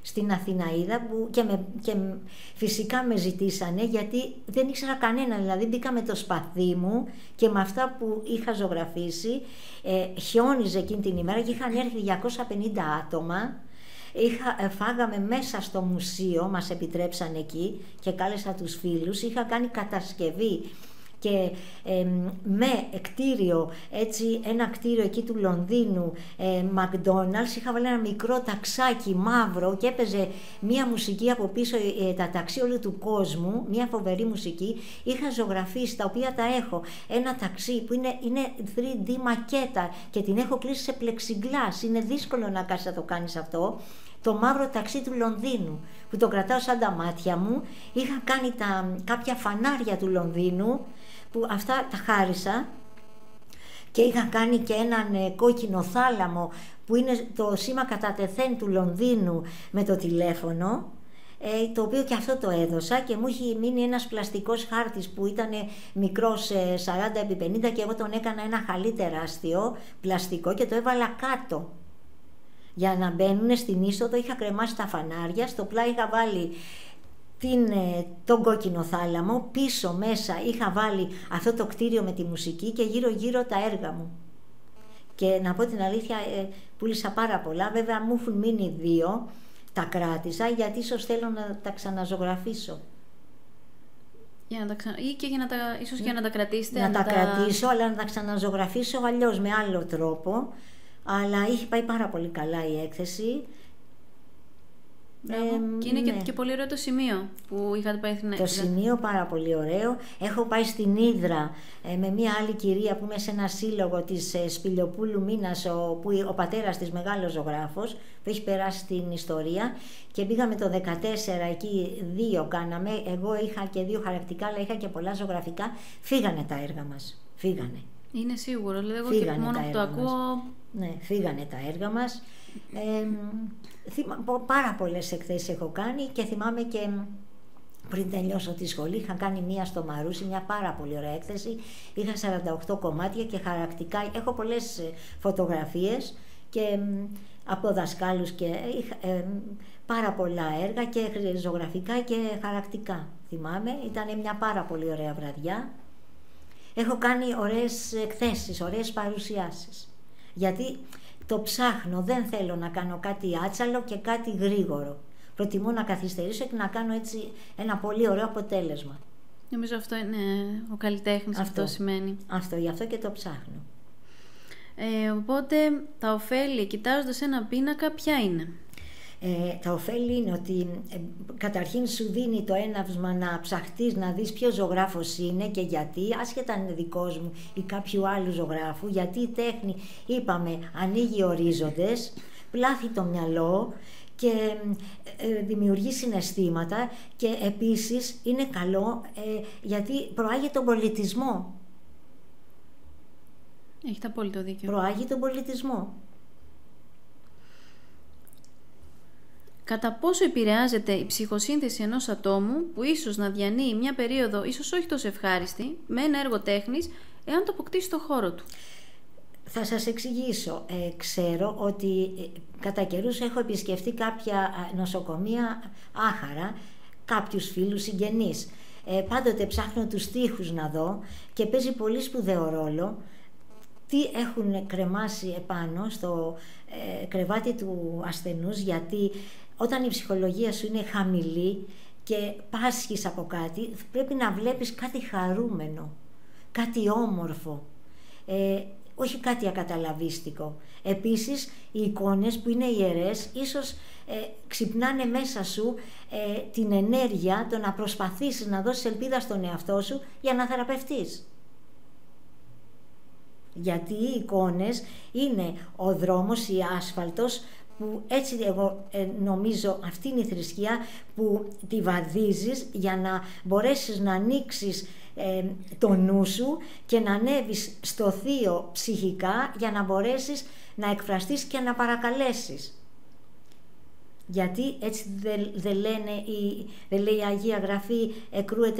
στην Αθηναίδα που και, με, και φυσικά με ζητήσανε γιατί δεν ήξερα κανένα, δηλαδή μπήκα με το σπαθί μου και με αυτά που είχα ζωγραφίσει, ε, χιόνιζε εκείνη την ημέρα και είχαν έρθει διακόσια πενήντα άτομα. Είχα, φάγαμε μέσα στο μουσείο, μας επιτρέψαν εκεί και κάλεσα τους φίλους, είχα κάνει κατασκευή και ε, με κτίριο, έτσι, ένα κτίριο εκεί του Λονδίνου, ε, McDonald's, είχα βάλει ένα μικρό ταξάκι μαύρο και έπαιζε μία μουσική από πίσω, ε, τα ταξί όλου του κόσμου, μία φοβερή μουσική. Είχα ζωγραφίσει, τα οποία τα έχω, ένα ταξί που είναι, είναι θρι ντι μακέτα και την έχω κλείσει σε πλεξιγκλάς, είναι δύσκολο να κάνεις να το κάνεις αυτό. Το μαύρο ταξί του Λονδίνου που το κρατάω σαν τα μάτια μου. Είχα κάνει τα, κάποια φανάρια του Λονδίνου που αυτά τα χάρισα και είχα κάνει και έναν ε, κόκκινο θάλαμο που είναι το σήμα κατά τεθέν του Λονδίνου με το τηλέφωνο, ε, το οποίο και αυτό το έδωσα και μου έχει μείνει ένας πλαστικός χάρτης που ήταν μικρός, ε, σαράντα επί πενήντα, και εγώ τον έκανα ένα χαλί τεράστιο πλαστικό και το έβαλα κάτω. Για να μπαίνουν στην είσοδο είχα κρεμάσει τα φανάρια, στο πλάι είχα βάλει την, τον κόκκινο θάλαμο, πίσω μέσα είχα βάλει αυτό το κτίριο με τη μουσική και γύρω γύρω τα έργα μου. Και να πω την αλήθεια, ε, πούλησα πάρα πολλά, βέβαια μου έχουν μείνει δύο, τα κράτησα γιατί ίσως θέλω να τα ξαναζωγραφίσω. Για να τα ξα... Ή και για να τα... ίσως για να τα κρατήσετε. Να, να τα, τα κρατήσω, αλλά να τα ξαναζωγραφίσω αλλιώς με άλλο τρόπο. Αλλά είχε πάει πάρα πολύ καλά η έκθεση. Ε, και είναι ναι. και, και πολύ ωραίο το σημείο που είχατε πάει στην έκθεση. Το σημείο πάρα πολύ ωραίο. Έχω πάει στην Ύδρα ε, με μια άλλη κυρία που είμαι σε ένα σύλλογο της ε, Σπηλιοπούλου Μίνας, ο, που, ο πατέρας της μεγάλος ζωγράφος που έχει περάσει την ιστορία, και πήγαμε το δεκατέσσερα εκεί, δύο κάναμε. Εγώ είχα και δύο χαρακτικά, αλλά είχα και πολλά ζωγραφικά. Φύγανε τα έργα μας. Φύγανε. Είναι σίγουρο, δηλαδή εγώ και μόνο που το ακούω... Ναι, φύγανε τα έργα μας. Ε, θυμα, πάρα πολλές εκθέσεις έχω κάνει και θυμάμαι και πριν τελειώσω τη σχολή είχα κάνει μία στο Μαρούσι, μια πάρα πολύ ωραία έκθεση. Είχα σαράντα οκτώ κομμάτια και χαρακτικά, έχω πολλές φωτογραφίες και από δασκάλους και είχα, ε, πάρα πολλά έργα και ζωγραφικά και χαρακτικά. Θυμάμαι, ήταν μια πάρα πολύ ωραία βραδιά. Έχω κάνει ωραίες εκθέσεις, ωραίες παρουσιάσεις. Γιατί το ψάχνω, δεν θέλω να κάνω κάτι άτσαλο και κάτι γρήγορο. Προτιμώ να καθυστερήσω και να κάνω έτσι ένα πολύ ωραίο αποτέλεσμα. Νομίζω αυτό είναι ο καλλιτέχνης, αυτό, αυτό σημαίνει. Αυτό, γι' αυτό και το ψάχνω. Ε, οπότε τα ωφέλη, κοιτάζοντας ένα πίνακα, ποια είναι? Ε, τα ωφέλη είναι ότι ε, καταρχήν σου δίνει το έναυσμα να ψαχτείς, να δεις ποιος ζωγράφος είναι και γιατί, άσχετα αν είναι δικός μου ή κάποιου άλλου ζωγράφου, γιατί η τέχνη, είπαμε, ανοίγει ορίζοντες, πλάθει το μυαλό και ε, δημιουργεί συναισθήματα, και επίσης είναι καλό ε, γιατί προάγει τον πολιτισμό. Έχετε απόλυτο δίκιο. Προάγει τον πολιτισμό. Κατά πόσο επηρεάζεται η ψυχοσύνθεση ενός ατόμου που ίσως να διανύει μια περίοδο ίσως όχι τόσο ευχάριστη με ένα έργο τέχνης, εάν το αποκτήσει το χώρο του? Θα σας εξηγήσω. Ε, ξέρω ότι ε, κατά καιρούς έχω επισκεφτεί κάποια νοσοκομεία άχαρα, κάποιους φίλους συγγενείς. Ε, πάντοτε ψάχνω τους τοίχους να δω και παίζει πολύ σπουδαίο ρόλο τι έχουν κρεμάσει επάνω στο ε, κρεβάτι του ασθενούς, γιατί όταν η ψυχολογία σου είναι χαμηλή και πάσχεις από κάτι, πρέπει να βλέπεις κάτι χαρούμενο, κάτι όμορφο, ε, όχι κάτι ακαταλαβίστικο. Επίσης, οι εικόνες που είναι ιερές ίσως ε, ξυπνάνε μέσα σου ε, την ενέργεια, το να προσπαθήσεις να δώσεις ελπίδα στον εαυτό σου για να θεραπευτείς. Γιατί οι εικόνες είναι ο δρόμος, η άσφαλτος, που έτσι εγώ ε, νομίζω αυτή είναι η θρησκεία, που τη βαδίζεις για να μπορέσεις να ανοίξεις ε, το νου σου και να ανέβεις στο θείο ψυχικά για να μπορέσεις να εκφραστείς και να παρακαλέσεις. Γιατί έτσι δεν δε λένε, δε λέει η Αγία Γραφή, εκρούετε και δοθήσετε. Πολύ σωστά τα λέτε. Πολύ σωστά τα λέτε. Και επίσης, ε, νομίζω ότι η ψυχοσύνθεση ενός ατόμου που ίσως να διανύει μια περίοδο ίσως όχι τόσο ευχάριστη με ένα έργο τέχνης, εάν το αποκτήσει το χώρο του. Θα σας εξηγήσω. Ε,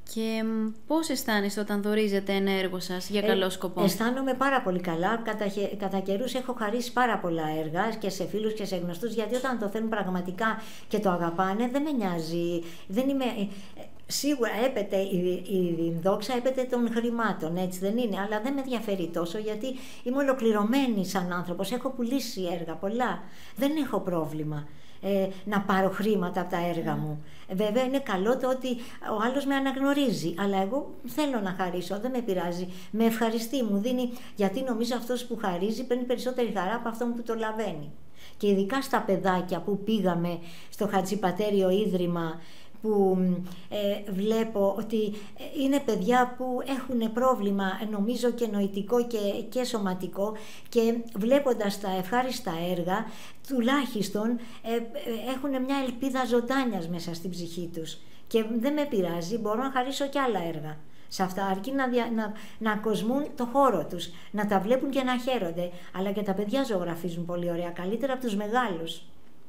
Και πώς αισθάνεστε όταν δωρίζετε ένα έργο σας για καλό σκοπό? Ε, αισθάνομαι πάρα πολύ καλά. Κατά, κατά καιρούς έχω χαρίσει πάρα πολλά έργα και σε φίλους και σε γνωστούς, γιατί όταν το θέλουν πραγματικά και το αγαπάνε, δεν με νοιάζει. Δεν είμαι... Σίγουρα έπεται η, η δόξα, έπεται των χρημάτων, έτσι δεν είναι, αλλά δεν με ενδιαφέρει τόσο, γιατί είμαι ολοκληρωμένη σαν άνθρωπος, έχω πουλήσει έργα πολλά, δεν έχω πρόβλημα ε, να πάρω χρήματα από τα έργα μου. Ε, βέβαια είναι καλό το ότι ο άλλος με αναγνωρίζει, αλλά εγώ θέλω να χαρίσω, δεν με πειράζει, με ευχαριστεί, μου δίνει, γιατί νομίζω αυτός που χαρίζει παίρνει περισσότερη χαρά από αυτόν που το λαβαίνει. Και ειδικά στα παιδάκια που πήγαμε στο Χατζιπατέριο Ίδρυμα, που ε, βλέπω ότι είναι παιδιά που έχουν πρόβλημα, νομίζω και νοητικό και, και σωματικό, και βλέποντας τα ευχάριστα έργα τουλάχιστον ε, ε, έχουν μια ελπίδα ζωντάνιας μέσα στην ψυχή τους, και δεν με πειράζει, μπορώ να χαρίσω και άλλα έργα σε αυτά, αρκεί να, δια, να, να κοσμούν το χώρο τους, να τα βλέπουν και να χαίρονται. Αλλά και τα παιδιά ζωγραφίζουν πολύ ωραία, καλύτερα από τους μεγάλους.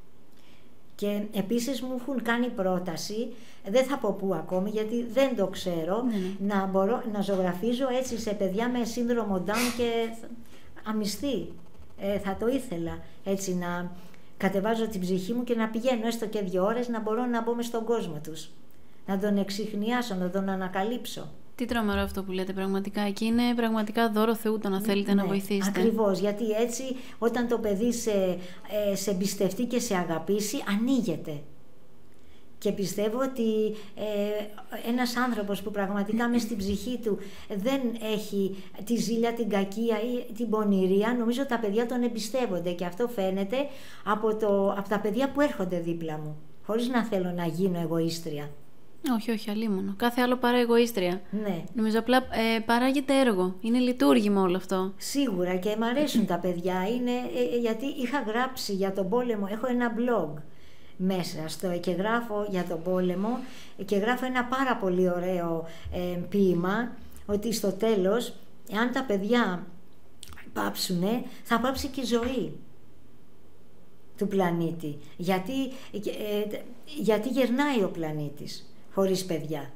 Και επίσης μου έχουν κάνει πρόταση, δεν θα πω πού ακόμη γιατί δεν το ξέρω, ναι. να, μπορώ, να ζωγραφίζω έτσι σε παιδιά με σύνδρομο Down και αμυστή. Ε, θα το ήθελα έτσι, να κατεβάζω την ψυχή μου και να πηγαίνω έστω και δύο ώρες, να μπορώ να μπω μες στον κόσμο τους, να τον εξιχνιάσω, να τον ανακαλύψω. Τι τρομερό αυτό που λέτε, πραγματικά. Και είναι πραγματικά δώρο Θεού το να θέλετε ναι, να βοηθήσετε. Ακριβώς, γιατί έτσι όταν το παιδί σε, ε, σε εμπιστευτεί και σε αγαπήσει, ανοίγεται. Και πιστεύω ότι ε, ένας άνθρωπος που πραγματικά μες στην ψυχή του δεν έχει τη ζήλια, την κακία ή την πονηρία, νομίζω τα παιδιά τον εμπιστεύονται, και αυτό φαίνεται από, το, από τα παιδιά που έρχονται δίπλα μου, χωρίς να θέλω να γίνω εγωίστρια. Όχι, όχι, αλίμονο. Κάθε άλλο παρά εγωίστρια. Ναι. Νομίζω απλά ε, παράγεται έργο. Είναι λειτουργήμα όλο αυτό. Σίγουρα, και μ' αρέσουν τα παιδιά. Είναι, ε, γιατί είχα γράψει για τον πόλεμο. Έχω ένα blog μέσα στο, και γράφω για τον πόλεμο, και γράφω ένα πάρα πολύ ωραίο ε, ποίημα, ότι στο τέλος, εάν τα παιδιά πάψουνε, θα πάψει και η ζωή του πλανήτη. Γιατί, ε, γιατί γερνάει ο πλανήτης χωρίς παιδιά.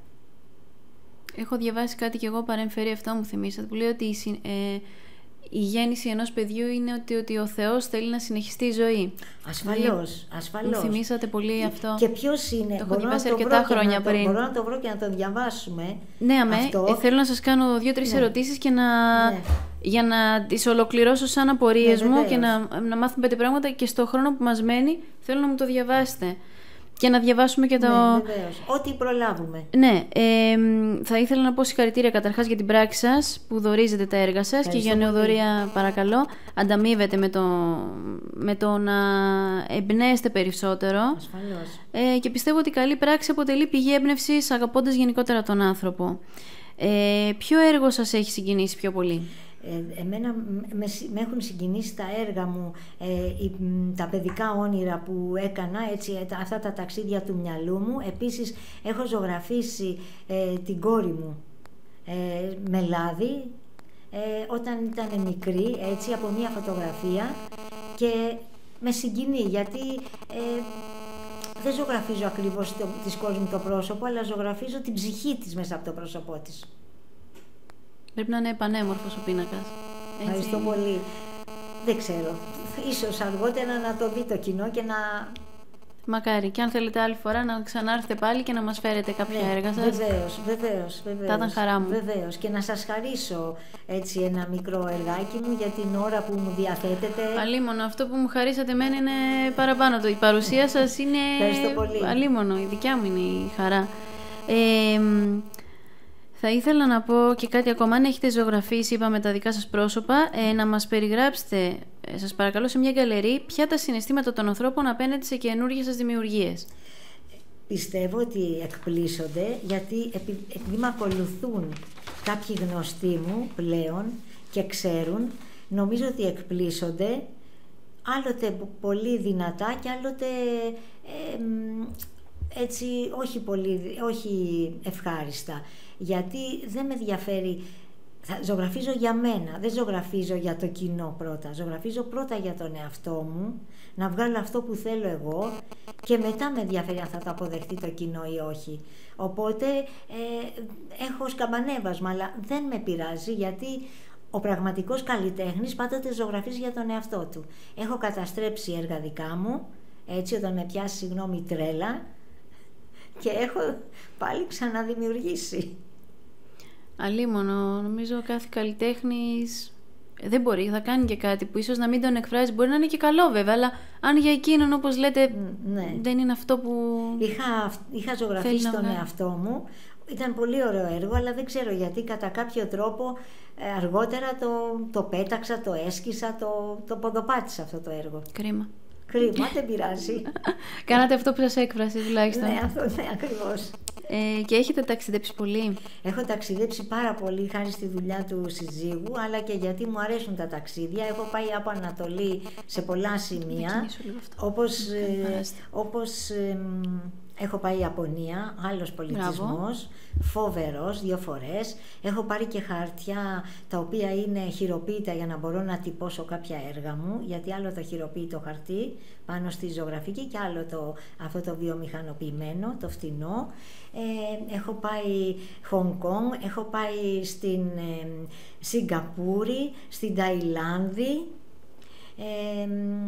Έχω διαβάσει κάτι και εγώ παρέμφερε, αυτό μου θυμίσατε, που λέει ότι η, ε, η γέννηση ενός παιδιού είναι ότι, ότι ο Θεός θέλει να συνεχιστεί η ζωή. Ασφαλώς, ασφαλώς. Μου θυμίσατε πολύ αυτό. Και ποιος είναι, το έχω διαβάσει αρκετά χρόνια πριν. Μπορώ να το βρω και να το διαβάσουμε. Ναι, αμέ, ε, θέλω να σας κάνω δύο-τρεις ναι. ερωτήσεις και να, ναι. για να τις ολοκληρώσω σαν απορίες ναι, μου και να, να μάθουμε πέντε πράγματα, και στο χρόνο που μας μένει θέλω να μου το διαβάσετε. Και να διαβάσουμε και το... Ναι, βεβαίως. Ό,τι προλάβουμε. Ναι, ε, θα ήθελα να πω συγχαρητήρια καταρχάς για την πράξη σας που δωρίζετε τα έργα σας. Ευχαριστώ. Και για νεοδωρία παρακαλώ, ανταμείβετε με το, με το να εμπνέεστε περισσότερο. Ασφαλώς. Ε, και πιστεύω ότι η καλή πράξη αποτελεί πηγή έμπνευσης, αγαπώντας γενικότερα τον άνθρωπο. Ε, ποιο έργο σας έχει συγκινήσει πιο πολύ? Ε, εμένα με, με έχουν συγκινήσει τα έργα μου, ε, τα παιδικά όνειρα που έκανα, έτσι, αυτά τα ταξίδια του μυαλού μου. Επίσης έχω ζωγραφίσει ε, την κόρη μου ε, με λάδι ε, όταν ήταν μικρή, έτσι, από μία φωτογραφία, και με συγκινεί γιατί ε, δεν ζωγραφίζω ακριβώς το, της κόρης μου το πρόσωπο, αλλά ζωγραφίζω την ψυχή της μέσα από το πρόσωπό της. Πρέπει να είναι πανέμορφος ο πίνακας. Ευχαριστώ πολύ. Δεν ξέρω. Ίσως αργότερα να το δει το κοινό και να... Μακάρι. Και αν θέλετε άλλη φορά να ξανάρθετε πάλι και να μας φέρετε κάποια ναι, έργα σας. Βεβαίως, βεβαίως, βεβαίως. Θα ήταν χαρά μου. Βεβαίως. Και να σας χαρίσω έτσι ένα μικρό εργάκι μου για την ώρα που μου διαθέτετε. Αλίμονο. Αυτό που μου χαρίσατε εμένα είναι παραπάνω. Η παρουσία σας είναι... Ευχαριστώ πολύ. Αλίμονο. Η δικιά μου είναι η χαρά. Ε, Θα ήθελα να πω και κάτι ακόμα. Αν έχετε ζωγραφίσει, είπαμε, τα δικά σας πρόσωπα, ε, να μας περιγράψετε, ε, σας παρακαλώ, σε μια γκαλερί, ποια τα συναισθήματα των ανθρώπων απέναντι σε καινούργιες σας δημιουργίες. Πιστεύω ότι εκπλήσονται, γιατί επειδή με ακολουθούν κάποιοι γνωστοί μου πλέον και ξέρουν, νομίζω ότι εκπλήσονται, άλλοτε πολύ δυνατά και άλλοτε... Ε, έτσι όχι πολύ, όχι ευχάριστα, γιατί δεν με ενδιαφέρει θα ζωγραφίζω για μένα, δεν ζωγραφίζω για το κοινό πρώτα. Ζωγραφίζω πρώτα για τον εαυτό μου, να βγάλω αυτό που θέλω εγώ και μετά με ενδιαφέρει αν θα το αποδεχτεί το κοινό ή όχι. Οπότε ε, έχω σκαμπανέβασμα, αλλά δεν με πειράζει, γιατί ο πραγματικός καλλιτέχνης πάντοτε ζωγραφίζει για τον εαυτό του. Έχω καταστρέψει έργα δικά μου, έτσι, όταν με πιάσει, συγγνώμη, τρέλα, και έχω πάλι ξαναδημιουργήσει. Αλίμονο, νομίζω κάθε καλλιτέχνης δεν μπορεί, θα κάνει και κάτι που ίσως να μην τον εκφράζει, μπορεί να είναι και καλό βέβαια, αλλά αν για εκείνον, όπως λέτε, ναι, δεν είναι αυτό που είχα, είχα ζωγραφίσει τον εαυτό μου. Ήταν πολύ ωραίο έργο, αλλά δεν ξέρω γιατί κατά κάποιο τρόπο αργότερα το, το πέταξα, το έσκισα, το, το ποδοπάτησα αυτό το έργο. Κρίμα. Κρίμα, δεν πειράζει. Κάνατε αυτό που σας έκφρασε τουλάχιστον. Ναι, αυτό, ναι, ακριβώς. Ε, και έχετε ταξιδέψει πολύ? Έχω ταξιδέψει πάρα πολύ χάρη στη δουλειά του συζύγου, αλλά και γιατί μου αρέσουν τα ταξίδια. Έχω πάει από Ανατολή σε πολλά σημεία, όπως, ε, όπως ε, έχω πάει Ιαπωνία, άλλος πολιτισμός, φοβερός, δύο φορές. Έχω πάρει και χαρτιά τα οποία είναι χειροποίητα για να μπορώ να τυπώσω κάποια έργα μου, γιατί άλλο το χειροποίητο χαρτί πάνω στη ζωγραφική και άλλο το, αυτό το βιομηχανοποιημένο, το φτηνό. Ε, έχω πάει Χονγκ Κονγκ, έχω πάει στην ε, Σιγκαπούρη, στην Ταϊλάνδη. Ε,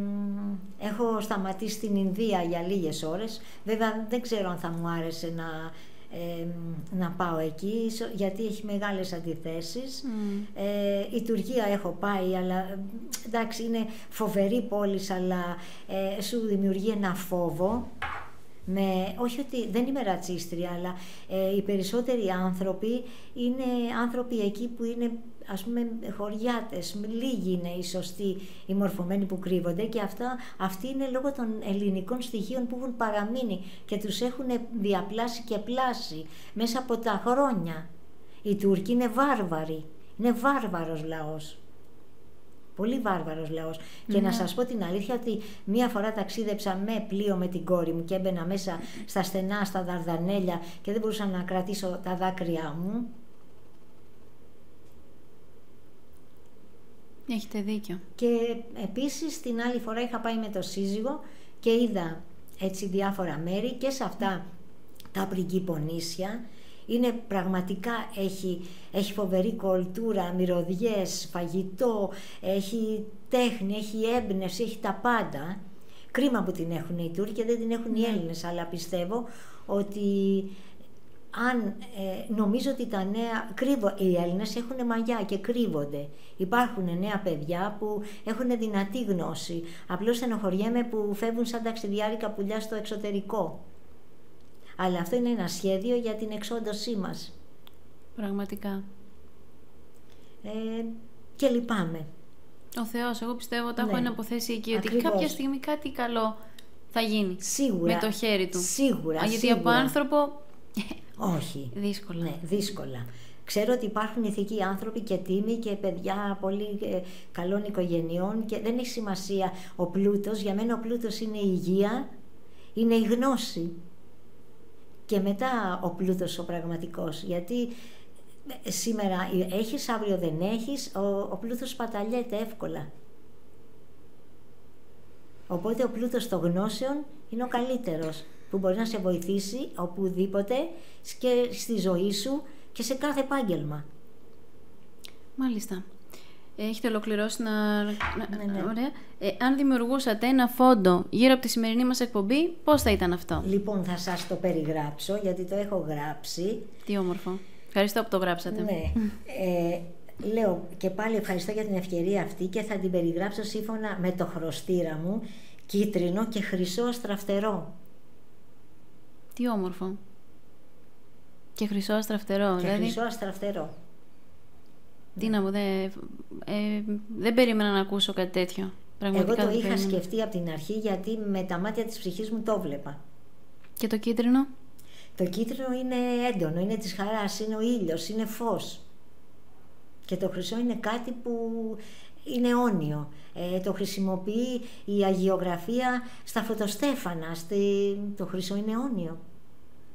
έχω σταματήσει στην Ινδία για λίγες ώρες. Βέβαια δεν ξέρω αν θα μου άρεσε να, ε, να πάω εκεί, γιατί έχει μεγάλες αντιθέσεις. Mm. Ε, η Τουρκία έχω πάει, αλλά εντάξει, είναι φοβερή πόλη, αλλά ε, σου δημιουργεί ένα φόβο. Με, όχι ότι δεν είμαι ρατσίστρια, αλλά ε, οι περισσότεροι άνθρωποι είναι άνθρωποι εκεί που είναι, ας πούμε, χωριάτες, λίγοι είναι οι σωστοί, οι μορφωμένοι που κρύβονται, και αυτά, αυτοί είναι λόγω των ελληνικών στοιχείων που έχουν παραμείνει και τους έχουν διαπλάσει και πλάσει μέσα από τα χρόνια. Οι Τούρκοι είναι βάρβαροι, είναι βάρβαρος λαός. Πολύ βάρβαρος λαός. Mm. Και να σας πω την αλήθεια ότι μία φορά ταξίδεψα με πλοίο με την κόρη μου και έμπαινα μέσα στα στενά, στα Δαρδανέλια, και δεν μπορούσα να κρατήσω τα δάκρυά μου. Έχετε δίκιο. Και επίσης την άλλη φορά είχα πάει με το σύζυγο και είδα έτσι διάφορα μέρη, και σε αυτά τα πριγκίπονήσια. Είναι πραγματικά, έχει, έχει φοβερή κουλτούρα, μυρωδιές, φαγητό, έχει τέχνη, έχει έμπνευση, έχει τα πάντα. Κρίμα που την έχουν οι Τούρκοι και δεν την έχουν οι Έλληνες, αλλά πιστεύω ότι αν ε, νομίζω ότι τα νέα, κρύβω, οι Έλληνες έχουν μαγιά και κρύβονται. Υπάρχουν νέα παιδιά που έχουν δυνατή γνώση. Απλώς στενοχωριέμαι που φεύγουν σαν ταξιδιάρικα πουλιά στο εξωτερικό. Αλλά αυτό είναι ένα σχέδιο για την εξόντωσή μας. Πραγματικά. Ε, και λυπάμαι. Ο Θεός, εγώ πιστεύω ότι ναι, έχω αποθέσει εκεί, ότι ακριβώς, κάποια στιγμή κάτι καλό θα γίνει. Σίγουρα. Με το χέρι του. Σίγουρα. Α, γιατί σίγουρα. από άνθρωπο... Όχι. Δύσκολα. Ναι, δύσκολα. Ξέρω ότι υπάρχουν ηθικοί άνθρωποι και τίμοι και παιδιά πολύ ε, καλών οικογενειών, και δεν έχει σημασία ο πλούτος. Για μένα ο πλούτος είναι η υγεία, είναι η γνώση. Και μετά ο πλούτος ο πραγματικός, γιατί σήμερα έχεις, αύριο δεν έχεις, ο, ο πλούτος σπαταλιέται εύκολα. Οπότε ο πλούτος των γνώσεων είναι ο καλύτερος, που μπορεί να σε βοηθήσει οπουδήποτε και στη ζωή σου και σε κάθε επάγγελμα. Μάλιστα. Έχετε ολοκληρώσει να... Ναι, ναι. Ωραία. Ε, αν δημιουργούσατε ένα φόντο γύρω από τη σημερινή μας εκπομπή, πώς θα ήταν αυτό? Λοιπόν, θα σας το περιγράψω, γιατί το έχω γράψει. Τι όμορφο. Ευχαριστώ που το γράψατε. Ναι. Ε, λέω και πάλι ευχαριστώ για την ευκαιρία αυτή, και θα την περιγράψω σύμφωνα με το χρωστήρα μου, κίτρινο και χρυσό αστραφτερό. Τι όμορφο. Και χρυσό αστραφτερό. Και δηλαδή... χρυσό αστραφτερό. Τι να πω, δεν, ε, δεν περίμενα να ακούσω κάτι τέτοιο. Πραγματικά Εγώ το είχα περίμενα. σκεφτεί από την αρχή, γιατί με τα μάτια της ψυχής μου το βλέπα. Και το κίτρινο? Το κίτρινο είναι έντονο, είναι της χαράς, είναι ο ήλιος, είναι φως. Και το χρυσό είναι κάτι που είναι αιώνιο. Ε, το χρησιμοποιεί η αγιογραφία στα φωτοστέφανα. Στη... Το χρυσό είναι αιώνιο.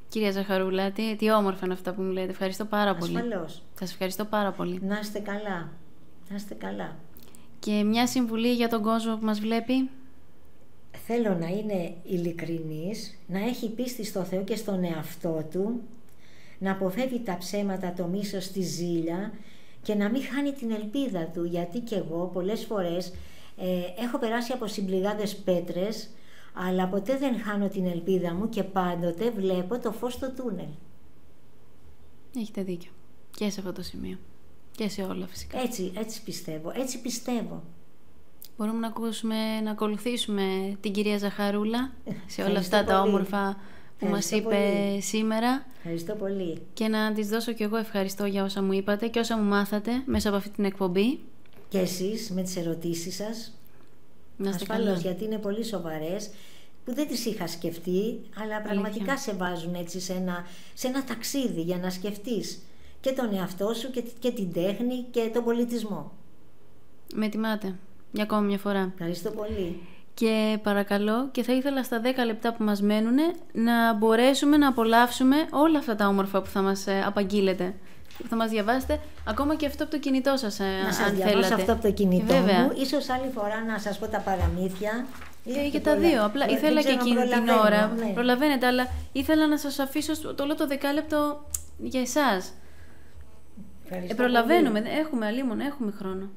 Κυρία Ζαχαρούλα, τι, τι όμορφα είναι αυτά που μου λέτε. Ευχαριστώ πάρα πολύ. Ασφαλώς. Σας ευχαριστώ πάρα πολύ. Να είστε καλά. Να είστε καλά. Και μια συμβουλή για τον κόσμο που μας βλέπει. Θέλω να είναι ειλικρινής, να έχει πίστη στο Θεό και στον εαυτό του, να αποφεύγει τα ψέματα, το μίσος, τη ζήλια και να μην χάνει την ελπίδα του, γιατί και εγώ πολλές φορές ε, έχω περάσει από συμπληγάδες πέτρες, αλλά ποτέ δεν χάνω την ελπίδα μου και πάντοτε βλέπω το φως στο τούνελ. Έχετε δίκιο. Και σε αυτό το σημείο. Και σε όλα φυσικά. Έτσι, έτσι πιστεύω, έτσι πιστεύω. Μπορούμε να, ακούσουμε, να ακολουθήσουμε την κυρία Ζαχαρούλα σε όλα αυτά πολύ. τα όμορφα που μας είπε πολύ. σήμερα. Ευχαριστώ πολύ. Και να της δώσω κι εγώ ευχαριστώ για όσα μου είπατε και όσα μου μάθατε μέσα από αυτή την εκπομπή. Και εσείς με τις ερωτήσεις σας. Να είστε ασφαλώς, καλά. γιατί είναι πολύ σοβαρές, που δεν τις είχα σκεφτεί, αλλά πραγματικά σε βάζουν έτσι σε ένα, σε ένα ταξίδι για να σκεφτείς και τον εαυτό σου και, και την τέχνη και τον πολιτισμό. Με τιμάτε για ακόμα μια φορά. Ευχαριστώ πολύ. Και παρακαλώ, και θα ήθελα στα δέκα λεπτά που μας μένουν να μπορέσουμε να απολαύσουμε όλα αυτά τα όμορφα που θα μας ε, απαγγείλετε, που θα μας διαβάσετε, ακόμα και αυτό από το κινητό σας, ε, να σας αν διαβάσω θέλατε. αυτό από το κινητό Βέβαια. μου, ίσως άλλη φορά να σας πω τα παραμύθια. Και, και τα δύο, απλά δεν ήθελα και εκείνη την ώρα, ναι. προλαβαίνετε, αλλά ήθελα να σας αφήσω το όλο το δεκάλεπτο για εσάς. Ε, προλαβαίνουμε, πολύ. έχουμε αλίμονο, έχουμε χρόνο.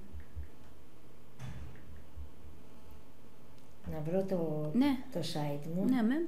Να βρω το, Ναι. το site μου. Ναι, με.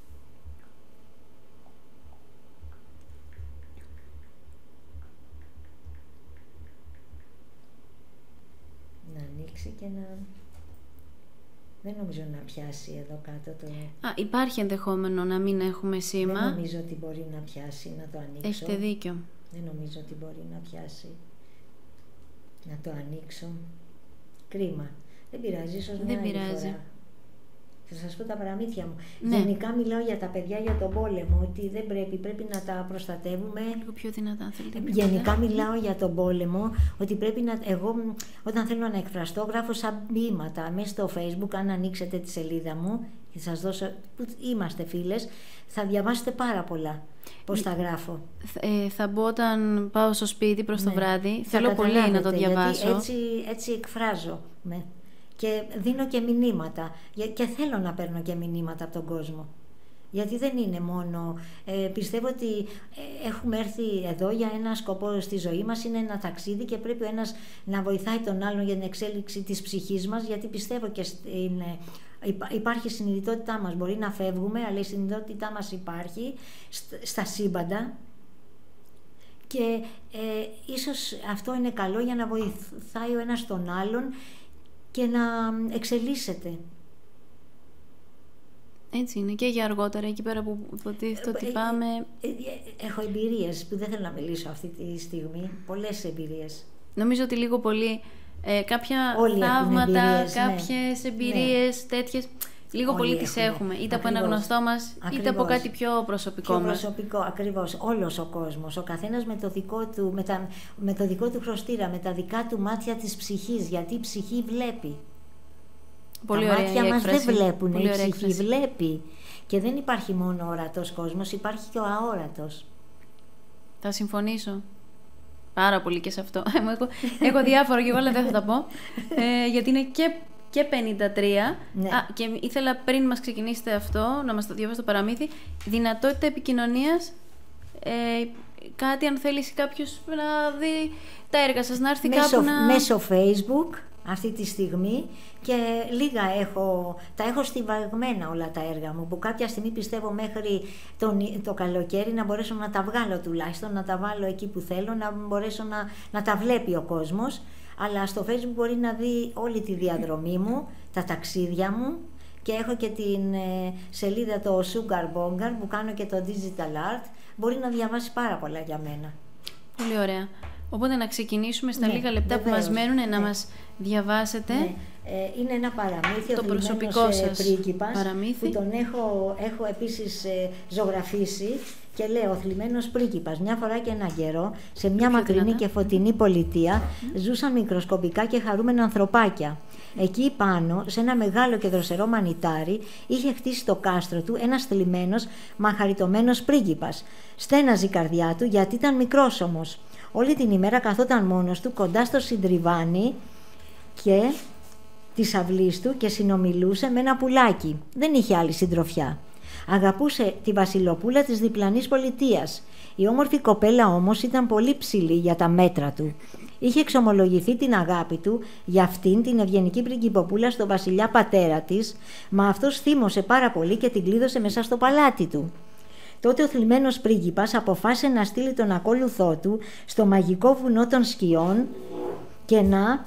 Να ανοίξει και να... Δεν νομίζω να πιάσει εδώ κάτω το... Α, υπάρχει ενδεχόμενο να μην έχουμε σήμα. Δεν νομίζω ότι μπορεί να πιάσει, να το ανοίξω. Έχετε δίκιο. Δεν νομίζω ότι μπορεί να πιάσει. Να το ανοίξω. Κρίμα. Δεν πειράζει, ίσως μια Δεν άλλη πειράζει. φορά. Θα σας πω τα παραμύθια μου. Ναι. Γενικά μιλάω για τα παιδιά για τον πόλεμο, ότι δεν πρέπει, πρέπει να τα προστατεύουμε. Λίγο πιο δυνατά, αν θέλετε. Γενικά μιλάω για τον πόλεμο, ότι πρέπει να... Εγώ όταν θέλω να εκφραστώ γράφω σαν ποίηματα μέσα στο Facebook. Αν ανοίξετε τη σελίδα μου και σας δώσω, που είμαστε φίλες, θα διαβάσετε πάρα πολλά πώς τα γράφω. Ε, θα μπω όταν πάω στο σπίτι προς το Ναι. βράδυ. Θα Θέλω πολύ να το καταλάβετε, διαβάσω. Γιατί έτσι, έτσι εκφράζομαι και δίνω και μηνύματα και θέλω να παίρνω και μηνύματα από τον κόσμο. Γιατί δεν είναι μόνο... Ε, πιστεύω ότι ε, έχουμε έρθει εδώ για ένα σκοπό στη ζωή μας, είναι ένα ταξίδι και πρέπει ο ένας να βοηθάει τον άλλον για την εξέλιξη της ψυχής μας, γιατί πιστεύω και στην, υπάρχει η συνειδητότητά μας. Μπορεί να φεύγουμε, αλλά η συνειδητότητά μας υπάρχει στα σύμπαντα και ε, ίσως αυτό είναι καλό για να βοηθάει ο ένας τον άλλον και να εξελίσσεται. Έτσι είναι και για αργότερα, εκεί πέρα που υποτίθεται ότι πάμε... Έχω εμπειρίες που δεν θέλω να μιλήσω αυτή τη στιγμή, πολλές εμπειρίες. Νομίζω ότι λίγο πολύ ε, κάποια Όλοι θαύματα, εμπειρίες, κάποιες ναι. εμπειρίες, ναι. τέτοιες, λίγο Όλοι πολύ τις έχουμε. έχουμε, είτε Ακριβώς. από ένα γνωστό μας, είτε Ακριβώς. από κάτι πιο προσωπικό πιο μας. προσωπικό, ακριβώς. Όλος ο κόσμος, ο καθένας με το δικό του, με, τα, με το δικό του χρωστήρα, με τα δικά του μάτια της ψυχής, γιατί η ψυχή βλέπει. Πολύ τα ωραία μάτια η μας έκφραση. δεν βλέπουν, Πολύ η ωραία ψυχή έκφραση. βλέπει. Και δεν υπάρχει μόνο ο ορατός κόσμος, υπάρχει και ο αόρατος. Θα συμφωνήσω πάρα πολύ και σε αυτό. έχω, έχω διάφορα και εγώ, αλλά δεν θα τα πω. Ε, γιατί είναι και, και πενήντα τρία. Ναι. Α, και ήθελα πριν μας ξεκινήσετε αυτό, να μας το διαβάσω το παραμύθι, δυνατότητα επικοινωνίας. Ε, κάτι αν θέλει κάποιος να δει τα έργα σας, να έρθει Μέσω, κάπου να... μέσω Facebook αυτή τη στιγμή και λίγα έχω, τα έχω στιβαγμένα όλα τα έργα μου, που κάποια στιγμή πιστεύω μέχρι τον, το καλοκαίρι να μπορέσω να τα βγάλω τουλάχιστον, να τα βάλω εκεί που θέλω, να μπορέσω να, να τα βλέπει ο κόσμος, αλλά στο Facebook μπορεί να δει όλη τη διαδρομή μου, τα ταξίδια μου και έχω και την ε, σελίδα το Sugar Bongar που κάνω και το Digital Art, μπορεί να διαβάσει πάρα πολλά για μένα. Πολύ ωραία. Οπότε να ξεκινήσουμε στα Ναι, λίγα λεπτά βεβαίως, που μας μένουν να ναι. μας διαβάσετε. Ναι. Ε, είναι ένα παραμύθι, Το ο προσωπικό θλιμμένος, σας ε, πρίγκιπας, παραμύθι. που τον έχω, έχω επίσης ε, ζωγραφίσει και λέω ο θλιμμένος πρίγκιπας. Μια φορά και έναν καιρό, σε μια πιο μακρινή δυνατά. και φωτεινή πολιτεία, ζούσαν μικροσκοπικά και χαρούμενα ανθρωπάκια. Εκεί πάνω, σε ένα μεγάλο και δροσερό μανιτάρι, είχε χτίσει το κάστρο του ένας θλιμμένος, μα χαριτωμένος πρίγκιπας. Στέναζε η καρδιά του γιατί ήταν μικρός όμως. Όλη την ημέρα καθόταν μόνος του κοντά στο συντριβάνι και της αυλής του και συνομιλούσε με ένα πουλάκι. Δεν είχε άλλη συντροφιά. Αγαπούσε τη βασιλοπούλα της διπλανής πολιτείας. Η όμορφη κοπέλα όμως ήταν πολύ ψηλή για τα μέτρα του. Είχε εξομολογηθεί την αγάπη του για αυτήν την ευγενική πριγκιποπούλα στον βασιλιά πατέρα της, μα αυτός θύμωσε πάρα πολύ και την κλείδωσε μέσα στο παλάτι του. Τότε ο θλιμμένος πρίγκιπας αποφάσισε να στείλει τον ακόλουθό του στο μαγικό βουνό των σκιών και να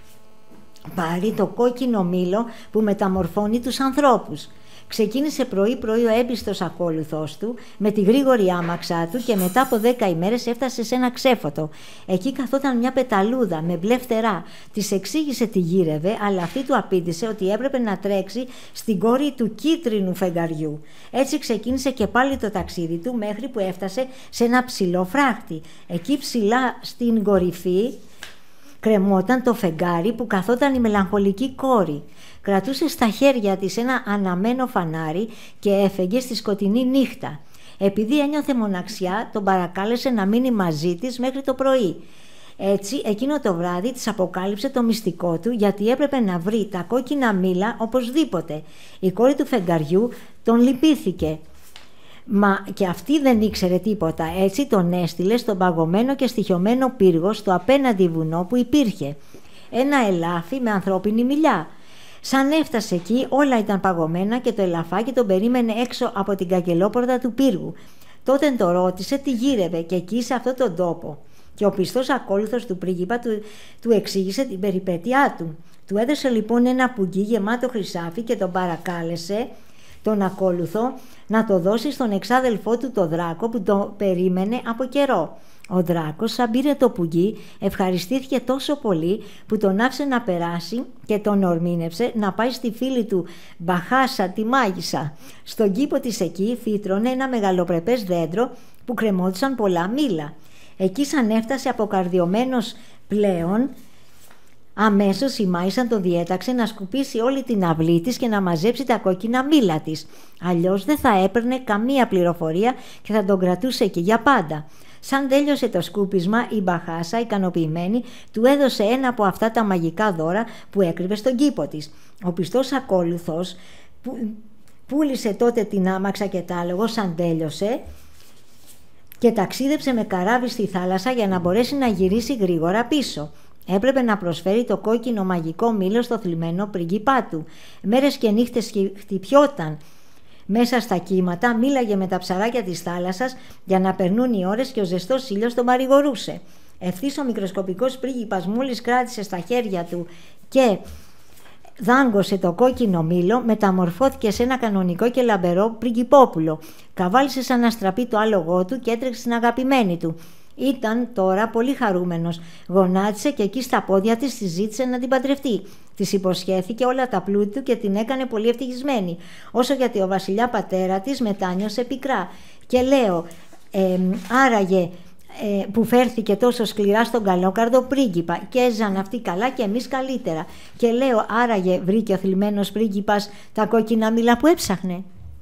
πάρει το κόκκινο μήλο που μεταμορφώνει τους ανθρώπους. Ξεκίνησε πρωί-πρωί ο έμπιστος ακόλουθός του με τη γρήγορη άμαξά του και μετά από δέκα ημέρες έφτασε σε ένα ξέφωτο. Εκεί καθόταν μια πεταλούδα με μπλε φτερά. Της εξήγησε τι γύρευε, αλλά αυτή του απήντησε ότι έπρεπε να τρέξει στην κόρη του κίτρινου φεγγαριού. Έτσι ξεκίνησε και πάλι το ταξίδι του μέχρι που έφτασε σε ένα ψηλό φράχτη. Εκεί ψηλά στην κορυφή κρεμόταν το φεγγάρι που καθόταν η μελαγχολική κόρη. Κρατούσε στα χέρια της ένα αναμένο φανάρι και έφεγε στη σκοτεινή νύχτα. Επειδή ένιωθε μοναξιά, τον παρακάλεσε να μείνει μαζί της μέχρι το πρωί. Έτσι, εκείνο το βράδυ της αποκάλυψε το μυστικό του, γιατί έπρεπε να βρει τα κόκκινα μήλα οπωσδήποτε. Η κόρη του φεγγαριού τον λυπήθηκε. Μα και αυτή δεν ήξερε τίποτα, έτσι τον έστειλε στον παγωμένο και στοιχειωμένο πύργο στο απέναντι βουνό που υπήρχε. Ένα ελάφι με ανθρώπινη μιλιά. Σαν έφτασε εκεί όλα ήταν παγωμένα και το ελαφάκι τον περίμενε έξω από την καγκελόπορτα του πύργου. Τότε το ρώτησε τι γύρευε και εκεί σε αυτόν τον τόπο. Και ο πιστός ακόλουθος του πρίγκιπα του, του εξήγησε την περιπέτειά του. Του έδωσε λοιπόν ένα πουγγί γεμάτο χρυσάφι και τον παρακάλεσε τον ακόλουθο να το δώσει στον εξάδελφό του το δράκο που το περίμενε από καιρό. Ο δράκος, σαν πήρε το πουγγί, ευχαριστήθηκε τόσο πολύ που τον άφησε να περάσει και τον ορμήνευσε να πάει στη φίλη του Μπαχάσα, τη μάγισσα. Στον κήπο της εκεί φύτρωνε ένα μεγαλοπρεπές δέντρο που κρεμόντουσαν πολλά μήλα. Εκεί σαν έφτασε αποκαρδιωμένος πλέον, αμέσως η μάγισσα τον διέταξε να σκουπίσει όλη την αυλή της και να μαζέψει τα κόκκινα μήλα της. Αλλιώς δεν θα έπαιρνε καμία πληροφορία και θα τον κρατούσε εκεί για πάντα. Σαν τέλειωσε το σκούπισμα, η Μπαχάσα, ικανοποιημένη, του έδωσε ένα από αυτά τα μαγικά δώρα που έκρυβε στον κήπο της. Ο πιστός ακόλουθος που, πούλησε τότε την άμαξα και τ' άλογο σαν τέλειωσε και ταξίδεψε με καράβι στη θάλασσα για να μπορέσει να γυρίσει γρήγορα πίσω. Έπρεπε να προσφέρει το κόκκινο μαγικό μήλο στο θλιμμένο πριγκιπά του. Μέρες και νύχτες χτυπιόταν μέσα στα κύματα, μίλαγε με τα ψαράκια της θάλασσας για να περνούν οι ώρες και ο ζεστός ήλιος τον παρηγορούσε. Ευθύς ο μικροσκοπικός πρίγκιπας μόλις κράτησε στα χέρια του και δάγκωσε το κόκκινο μήλο, μεταμορφώθηκε σε ένα κανονικό και λαμπερό πριγκιπόπουλο. Καβάλισε σαν να στραπεί το άλογό του και έτρεξε στην αγαπημένη του. Ήταν τώρα πολύ χαρούμενος. Γονάτισε και εκεί στα πόδια της τη ζήτησε να την παντρευτεί. Της υποσχέθηκε όλα τα πλούτη του και την έκανε πολύ ευτυχισμένη. Όσο γιατί ο βασιλιά πατέρα της μετάνιωσε πικρά. Και λέω, ε, άραγε ε, που φέρθηκε τόσο σκληρά στον καλόκαρδο πρίγκιπα και έζαν αυτοί καλά και εμείς καλύτερα. Και λέω, άραγε βρήκε ο θλιμμένος πρίγκιπας τα κόκκινα μήλα που έψαχνε.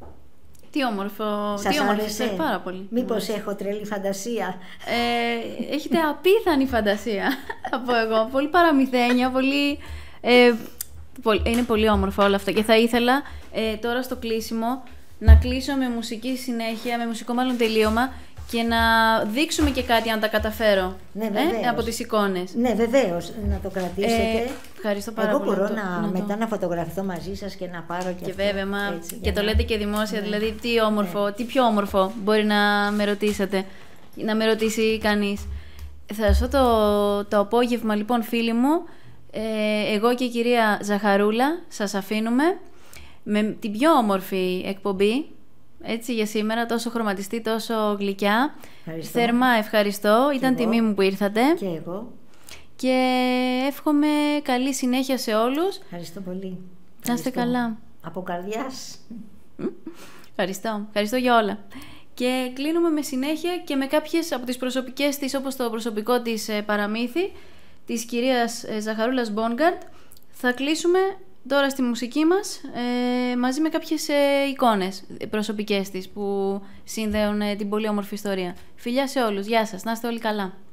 Τι όμορφο, σας τι άρεσε? Πάρα πολύ. Μήπως έχω τρελή φαντασία? Ε, έχετε απίθανη φαντασία, θα πω εγώ. Πολύ παραμυθένια, πολύ, ε, πολύ... Είναι πολύ όμορφο όλα αυτά. Και θα ήθελα ε, τώρα στο κλείσιμο να κλείσω με μουσική συνέχεια, με μουσικό μάλλον τελείωμα και να δείξουμε και κάτι αν τα καταφέρω. Ναι, ε, από τις εικόνες. Ναι, βεβαίως, να το κρατήσετε. Ε, ευχαριστώ πάρα Εγώ πολύ. μπορώ το, να, να μετά το... να φωτογραφηθώ μαζί σας και να πάρω και, και αυτό, βέβαια, μα, έτσι, και το να... λέτε και δημόσια, ναι. δηλαδή τι όμορφο, ναι. τι πιο όμορφο μπορεί να με ρωτήσετε, να με ρωτήσει κανείς. Θα σας το, το απόγευμα λοιπόν φίλοι μου, ε, εγώ και η κυρία Ζαχαρούλα σας αφήνουμε με την πιο όμορφη εκπομπή, έτσι για σήμερα, τόσο χρωματιστή, τόσο γλυκιά. Ευχαριστώ. Θερμά ευχαριστώ, και ήταν εγώ. τιμή μου που ήρθατε. Και εγώ. Και εύχομαι καλή συνέχεια σε όλους. Ευχαριστώ πολύ. Να είστε καλά. Από καρδιάς. Ευχαριστώ. Ευχαριστώ για όλα. Και κλείνουμε με συνέχεια και με κάποιες από τις προσωπικές της, όπως το προσωπικό της παραμύθι, της κυρίας Ζαχαρούλας Μπόνγκαρτ. Θα κλείσουμε τώρα στη μουσική μας ε, μαζί με κάποιες ε, εικόνες προσωπικές της που συνδέουν ε, την πολύ όμορφη ιστορία. Φιλιά σε όλους, γεια σας, να είστε όλοι καλά.